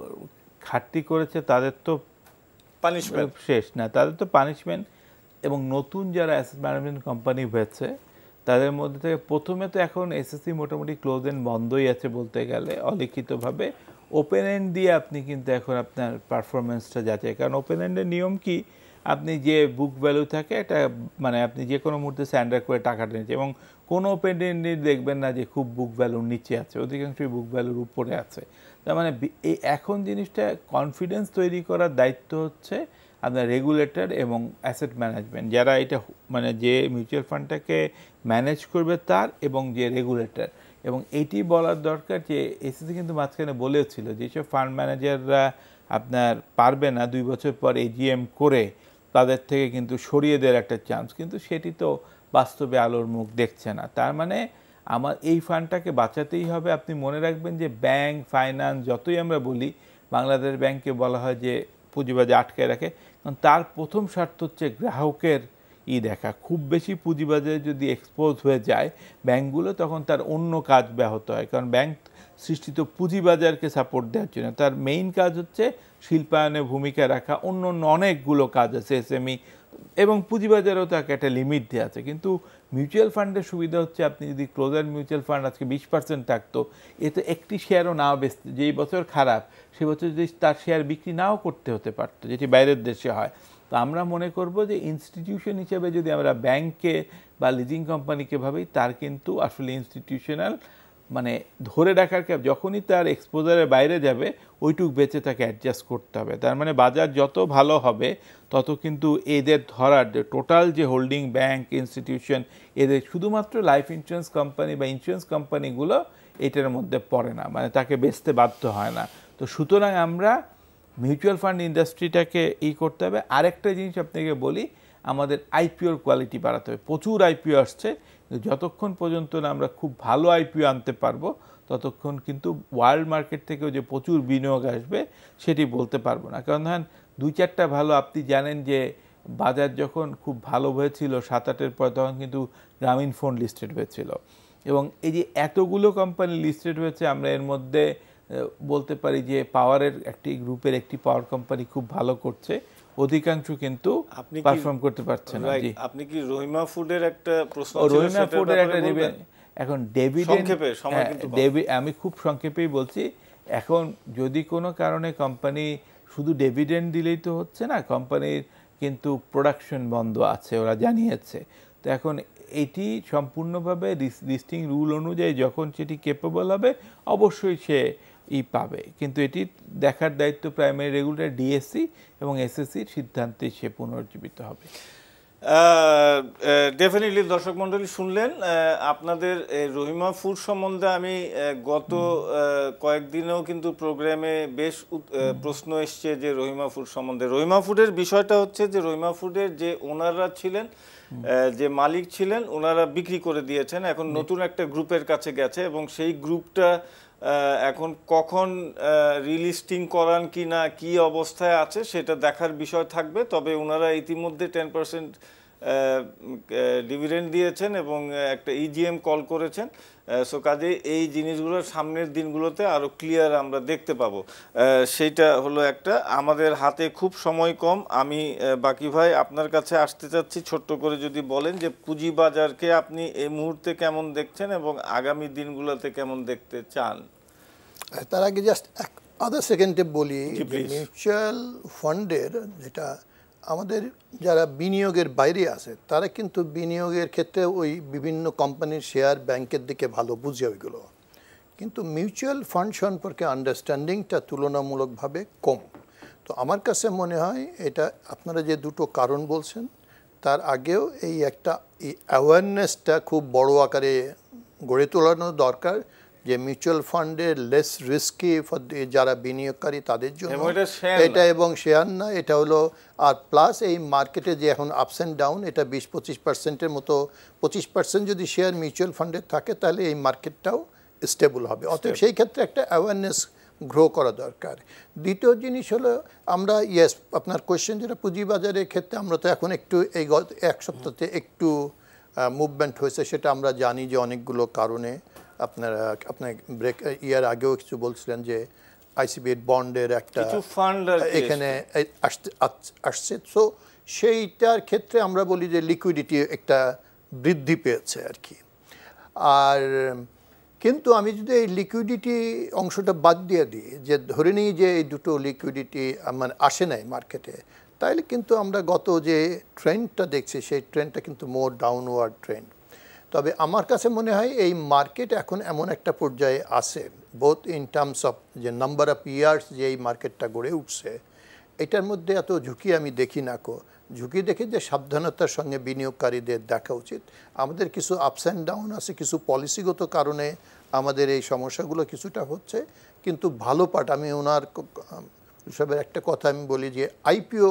ঘাটতি করেছে তাদের তো পানিশমেন্ট শেষ না, তাদের তো পানিশমেন্ট, এবং নতুন যারা অ্যাসেট ম্যানেজমেন্ট কোম্পানি হয়েছে তাদের মধ্যে থেকে প্রথমে তো এখন এসএসসি মোটামুটি ক্লোজ এন্ড বন্ধই আছে বলতে গেলে অলিখিতভাবে। ওপেন এন্ড দিয়ে আপনি কিন্তু এখন আপনার পারফরমেন্সটা যাচাই, কারণ ওপেন এন্ডের নিয়ম কি, আপনি যে বুক ভ্যালু থাকে এটা মানে আপনি যে কোনো মুহূর্তে স্যান্ডার করে টাকাটা নিচ্ছে, এবং কোনো ওপেন এন্ডে দেখবেন না যে খুব বুক ভ্যালুর নিচে আছে, অধিকাংশই বুক ভ্যালুর উপরে আছে। তার মানে এই এখন জিনিসটা কনফিডেন্স তৈরি করার দায়িত্ব হচ্ছে আপনার রেগুলেটর এবং অ্যাসেট ম্যানেজমেন্ট, যারা এটা মানে যে মিউচুয়াল ফান্ডটাকে ম্যানেজ করবে তার, এবং যে রেগুলেটর। এবং এইটি বলার দরকার যে এসএসসি কিন্তু মাঝখানে বলেছিল যেসব ফান্ড ম্যানেজাররা আপনার পারবে না দুই বছর পর এজিএম করে তাদের থেকে কিন্তু সরিয়ে দেওয়ার একটা চান্স, কিন্তু সেটি তো বাস্তবে আলোর মুখ দেখছে না। তার মানে আমার এই ফান্ডটাকে বাঁচাতেই হবে। আপনি মনে রাখবেন যে ব্যাংক ফাইন্যান্স যতই আমরা বলি, বাংলাদেশ ব্যাংককে বলা হয় যে পুঁজিবাজার আটকে রাখে, কারণ তার প্রথম স্বার্থ হচ্ছে গ্রাহকের ই দেখা। খুব বেশি পুঁজিবাজারে যদি এক্সপোজ হয়ে যায় ব্যাংকগুলো, তখন তার অন্য কাজ ব্যাহত হয়, কারণ ব্যাংক সৃষ্টিত পুঁজিবাজারকে সাপোর্ট দেওয়ার জন্য। তার মেইন কাজ হচ্ছে শিল্পায়নে ভূমিকা রাখা, অন্য অন্য অনেকগুলো কাজ আছে এসএমই, এবং পুঁজিবাজারেও তাকে একটা লিমিট দেওয়া আছে। কিন্তু মিউচুয়াল ফান্ডের সুবিধা হচ্ছে আপনি যদি ক্লোজার মিউচুয়াল ফান্ড আজকে বিশ পার্সেন্ট থাকতো, এতে একটি শেয়ারও নাও বেচতে, যেই বছর খারাপ সে বছর যদি তার শেয়ার বিক্রি নাও করতে হতে পারতো, যেটি বাইরের দেশে হয়। তো আমরা মনে করব যে ইনস্টিটিউশন হিসেবে যদি আমরা ব্যাংককে বা লিজিং কোম্পানিকে ভাবি, তার কিন্তু আসলে ইনস্টিটিউশনাল মানে ধরে রাখার, যখনই তার এক্সপোজারের বাইরে যাবে ওইটুক বেঁচে তাকে অ্যাডজাস্ট করতে হবে। তার মানে বাজার যত ভালো হবে তত কিন্তু এদের ধরার যে টোটাল যে হোল্ডিং ব্যাংক ইনস্টিটিউশন, এদের শুধুমাত্র লাইফ ইন্স্যুরেন্স কোম্পানি বা ইন্স্যুরেন্স কোম্পানিগুলো এটার মধ্যে পড়ে না, মানে তাকে বেচতে বাধ্য হয় না। তো সুতরাং আমরা মিউচুয়াল ফান্ড ইন্ডাস্ট্রিটাকে ই করতে হবে। আরেকটা জিনিস আপনাকে বলি, আমাদের আইপিওর কোয়ালিটি বাড়াতে হবে। প্রচুর আইপিও আসছে, যতক্ষণ পর্যন্ত না আমরা খুব ভালো আইপিও আনতে পারবো ততক্ষণ কিন্তু ওয়ার্ল্ড মার্কেট থেকেও যে প্রচুর বিনিয়োগ আসবে সেটি বলতে পারবো না। কারণ ধরেন দুই চারটা ভালো, আপনি জানেন যে বাজার যখন খুব ভালো হয়েছিল সাত আটের পর, তখন কিন্তু গ্রামীণ ফোন লিস্টেড হয়েছিল, এবং এই যে এতগুলো কোম্পানি লিস্টেড হয়েছে, আমরা এর মধ্যে বলতে পারি যে পাওয়ারের একটি গ্রুপের একটি পাওয়ার কোম্পানি খুব ভালো করছে, অধিকাংশ কিন্তু আপনি পারফর্ম করতে পারছেন না। জি, আপনি কি রহিমা ফুডের একটা প্রশ্ন ছিল, রহিমা ফুডের একটা এখন ডিভিডেন্ড, আমি খুব সংক্ষেপেই বলছি। এখন যদি কোনো কারণে কোম্পানি শুধু ডিভিডেন্ড দিলেই তো হচ্ছে না, কোম্পানির কিন্তু প্রোডাকশন বন্ধ আছে, ওরা জানিয়েছে। তো এখন এটি সম্পূর্ণভাবে লিস্টিং রুল অনুযায়ী যখন সেটি ক্যাপেবল হবে অবশ্যই সে ই পাবে, কিন্তু এটি দেখার দায়িত্ব প্রাইমারি রেগুলেটর ডিএসসি এবং এসএসসির সিদ্ধান্তে সে পুনর্জীবিত হবে। ডেফিনেটলি দর্শক মণ্ডলী শুনলেন আপনাদের রহিমা ফুড সম্বন্ধে। আমি গত কয়েকদিনেও কিন্তু প্রোগ্রামে বেশ প্রশ্ন এসছে যে রহিমা ফুড সম্বন্ধে। রহিমা ফুডের বিষয়টা হচ্ছে যে রহিমা ফুডের যে ওনাররা ছিলেন, যে মালিক ছিলেন, ওনারা বিক্রি করে দিয়েছেন, এখন নতুন একটা গ্রুপের কাছে গেছে, এবং সেই গ্রুপটা এখন কখন রিলিস্টিং করান কি না, কি অবস্থায় আছে সেটা দেখার বিষয় থাকবে। তবে ওনারা ইতিমধ্যে টেন পার্সেন্ট ডিভিডেন্ড দিয়েছেন এবং একটা ইজিএম কল করেছেন। সো কাজে এই জিনিসগুলো সামনের দিনগুলোতে আরও ক্লিয়ার আমরা দেখতে পাবো। সেইটা হলো একটা, আমাদের হাতে খুব সময় কম। আমি বাকি ভাই আপনার কাছে আসতে চাচ্ছি, ছোট্ট করে যদি বলেন যে পুঁজিবাজারকে আপনি এই মুহূর্তে কেমন দেখছেন এবং আগামী দিনগুলোতে কেমন দেখতে চান। তার আগে জাস্ট এক আধা সেকেন্ডে বলি, মিউচুয়াল ফান্ডের যেটা আমাদের যারা বিনিয়োগের বাইরে আছে তারা কিন্তু বিনিয়োগের ক্ষেত্রে ওই বিভিন্ন কোম্পানির শেয়ার ব্যাংকের দিকে ভালো বুঝে ওইগুলো, কিন্তু মিউচুয়াল ফান্ড সম্পর্কে আন্ডারস্ট্যান্ডিংটা তুলনামূলকভাবে কম। তো আমার কাছে মনে হয় এটা আপনারা যে দুটো কারণ বলছেন তার আগেও এই একটা অ্যাওয়ারনেসটা খুব বড় আকারে গড়ে তোলানো দরকার যে মিউচুয়াল ফান্ডের লেস রিস্কি ফর যারা বিনিয়োগকারী তাদের জন্য এটা, এবং শেয়ার না, এটা হলো। আর প্লাস এই মার্কেটে যে এখন আপস অ্যান্ড ডাউন, এটা বিশ পঁচিশ পার্সেন্টের মতো, পঁচিশ পার্সেন্ট যদি শেয়ার মিউচুয়াল ফান্ডে থাকে তাহলে এই মার্কেটটাও স্টেবল হবে। অতএব সেই ক্ষেত্রে একটা অ্যাওয়ারনেস গ্রো করা দরকার। দ্বিতীয় জিনিস হলো আমরা, ইয়েস আপনার কোয়েশ্চেন যেটা পুঁজিবাজারের ক্ষেত্রে, আমরা তো এখন একটু এই গত এক সপ্তাহে একটু মুভমেন্ট হয়েছে, সেটা আমরা জানি যে অনেকগুলো কারণে। আপনারা আপনার ব্রেক ইয়ার আগেও কিছু বলছিলেন যে আইসিবি বন্ডের একটা ফান্ড এখানে আসতে আসছে, সো সেইটার ক্ষেত্রে আমরা বলি যে লিকুইডিটি একটা বৃদ্ধি পেয়েছে আর কি। আর কিন্তু আমি যদি এই লিকুইডিটি অংশটা বাদ দিয়ে দিই, যে ধরে নিই যে এই দুটো লিকুইডিটি মানে আসে নাই মার্কেটে, তাইলে কিন্তু আমরা গত যে ট্রেন্ডটা দেখছি সেই ট্রেন্ডটা কিন্তু মোর ডাউনওয়ার্ড ট্রেন্ড। তবে আমার কাছে মনে হয় এই মার্কেট এখন এমন একটা পর্যায়ে আছে, বোথ ইন টার্মস অফ যে নাম্বার অফ ইয়ার্স যে এই মার্কেটটা গড়ে উঠছে, এটার মধ্যে এত ঝুঁকি আমি দেখি না। কো ঝুঁকি দেখি যে সাবধানতার সঙ্গে বিনিয়োগকারীদের দেখা উচিত। আমাদের কিছু আপস অ্যান্ড ডাউন আছে, কিছু পলিসিগত কারণে আমাদের এই সমস্যাগুলো কিছুটা হচ্ছে, কিন্তু ভালো পার্ট আমি ওনার সবের একটা কথা আমি বলি যে আইপিও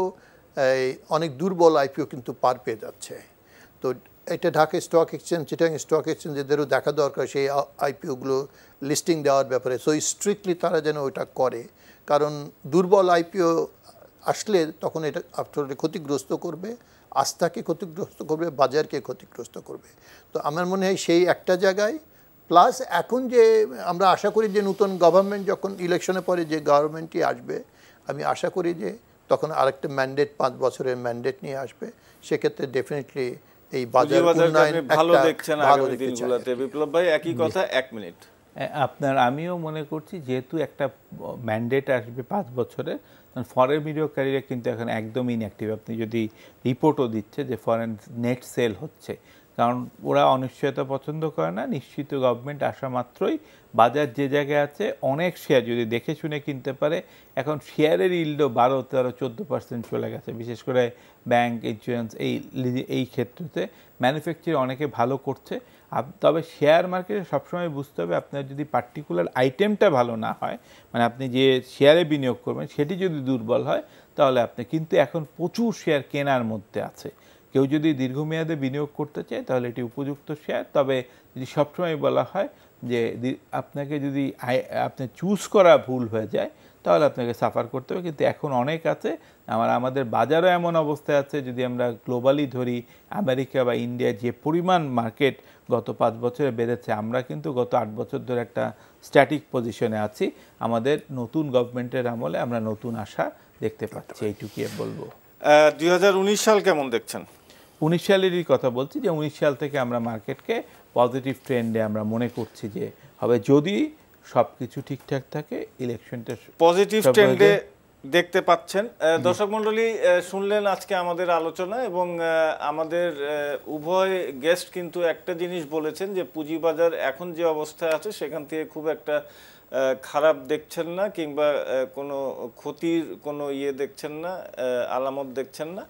অনেক দুর্বল আইপিও কিন্তু পার পেয়ে যাচ্ছে। তো এটা Dhaka stock exchange, Chittagong stock exchange এদেরও দেখা দরকার সেই আইপিওগুলো লিস্টিং দেওয়ার ব্যাপারে। সো স্ট্রিক্টলি তারা যেন ওইটা করে, কারণ দুর্বল আইপিও আসলে তখন এটা আফটার ক্ষতিগ্রস্ত করবে, আস্থাকে ক্ষতিগ্রস্ত করবে, বাজারকে ক্ষতিগ্রস্ত করবে। তো আমার মনে হয় সেই একটা জায়গায়, প্লাস এখন যে আমরা আশা করি যে নতুন গভর্নমেন্ট যখন ইলেকশনের পরে যে গভর্নমেন্টই আসবে, আমি আশা করি যে তখন আরেকটা ম্যান্ডেট, পাঁচ বছরের ম্যান্ডেট নিয়ে আসবে। সেক্ষেত্রে ডেফিনেটলি এই বাজার উন্নয়ন ভালো দেখছেন আগামী দিনগুলোতে। বিপ্লব ভাই একই কথা, এক মিনিট আপনার। আমিও মনে করছি যেহেতু একটা ম্যান্ডেট আসবে পাঁচ বছরের, ফরেন বিনিয়োগকারীরা কিন্তু এখন একদম ইনঅ্যাক্টিভ। আপনি যদি রিপোর্টও দিচ্ছে যে ফরেন নেট সেল হচ্ছে, কারণ ওরা অনিশ্চয়তা পছন্দ করে না। নিশ্চিত গভর্নমেন্ট আসা মাত্রই বাজার যে জায়গায় আছে অনেক শেয়ার যদি দেখে শুনে কিনতে পারে। এখন শেয়ারের ইল্ডও বারো তেরো চোদ্দো পার্সেন্ট চলে গেছে, বিশেষ করে ব্যাংক, ইন্স্যুরেন্স, এই এই ক্ষেত্রতে ম্যানুফ্যাকচারিং অনেকে ভালো করছে। তবে শেয়ার মার্কেটে সবসময় বুঝতে হবে আপনার যদি পার্টিকুলার আইটেমটা ভালো না হয়, মানে আপনি যে শেয়ারে বিনিয়োগ করবেন সেটি যদি দুর্বল হয়, তাহলে আপনি কিন্তু এখন প্রচুর শেয়ার কেনার মধ্যে আছে। কেউ যদি দীর্ঘমেয়াদে বিনিয়োগ করতে চায় তাহলে এটি উপযুক্ত শেয়ার। তবে যদি সবসময় বলা হয় যে আপনাকে যদি আপনি চুজ করা ভুল হয়ে যায় তাহলে আপনাকে সাফার করতে হবে। কিন্তু এখন অনেক আছে, আমার আমাদের বাজারও এমন অবস্থায় আছে, যদি আমরা গ্লোবালি ধরি আমেরিকা বা ইন্ডিয়া যে পরিমাণ মার্কেট গত পাঁচ বছরে বেড়েছে, আমরা কিন্তু গত আট বছর ধরে একটা স্ট্যাটিক পজিশনে আছি। আমাদের নতুন গভর্নমেন্টের আমলে আমরা নতুন আশা দেখতে পাচ্ছি, এইটুকুই বলবো। দুই হাজার উনিশ সাল কেমন দেখছেন? উনিশ সালেরই কথা বলছি, যে উনিশ সাল থেকে আমরা মার্কেটকে পজিটিভ ট্রেন্ডে আমরা মনে করছি যে হবে, যদি সব কিছু ঠিকঠাক থাকে। ইলেকশনটা পজিটিভ ট্রেন্ডে দেখতে পাচ্ছেন। দর্শক মণ্ডলী, শুনলেন আজকে আমাদের আলোচনা, এবং আমাদের উভয় গেস্ট কিন্তু একটা জিনিস বলেছেন যে পুঁজিবাজার এখন যে অবস্থায় আছে সেখান থেকে খুব একটা খারাপ দেখছেন না, কিংবা কোনো ক্ষতির কোনো ইয়ে দেখছেন না, আলামত দেখছেন না।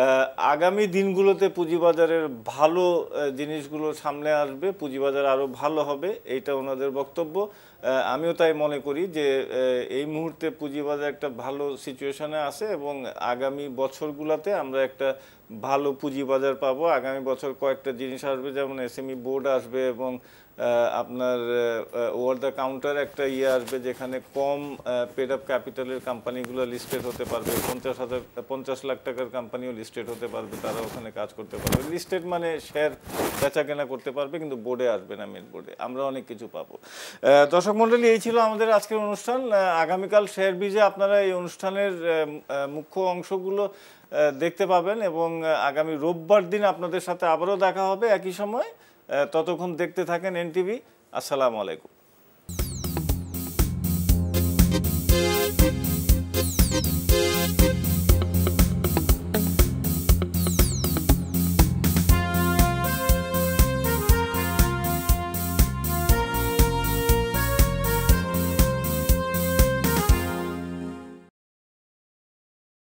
আগামী দিনগুলোতে পুঁজিবাজারের ভালো জিনিসগুলো সামনে আসবে, পুঁজিবাজার আরও ভালো হবে, এইটা ওনাদের বক্তব্য। আমিও তাই মনে করি যে এই মুহূর্তে পুঁজিবাজার একটা ভালো সিচুয়েশনে আছে, এবং আগামী বছরগুলোতে আমরা একটা ভালো পুঁজিবাজার পাবো। আগামী বছর কয়েকটা জিনিস আসবে, যেমন এসএমই বোর্ড আসবে, এবং আপনার ওভার দ্য কাউন্টার একটা ইয়ে আসবে যেখানে কম পেড আপ ক্যাপিটালের কোম্পানিগুলো লিস্টেড হতে পারবে, পঞ্চাশ হাজার পঞ্চাশ লাখ টাকার কোম্পানিও লিস্টেড হতে পারবে, তারা ওখানে কাজ করতে পারবে। লিস্টেড মানে শেয়ার বেচা কেনা করতে পারবে, কিন্তু বোর্ডে আসবে না, মেন বোর্ডে। আমরা অনেক কিছু পাবো। দর্শক মণ্ডলী, এই ছিল আমাদের আজকের অনুষ্ঠান। আগামীকাল শেয়ার বিজে আপনারা এই অনুষ্ঠানের মুখ্য অংশগুলো দেখতে পাবেন, এবং আগামী রোববার দিন আপনাদের সাথে আবারও দেখা হবে একই সময়। ততক্ষণ দেখতে থাকেন এনটিভি। আসসালামু আলাইকুম।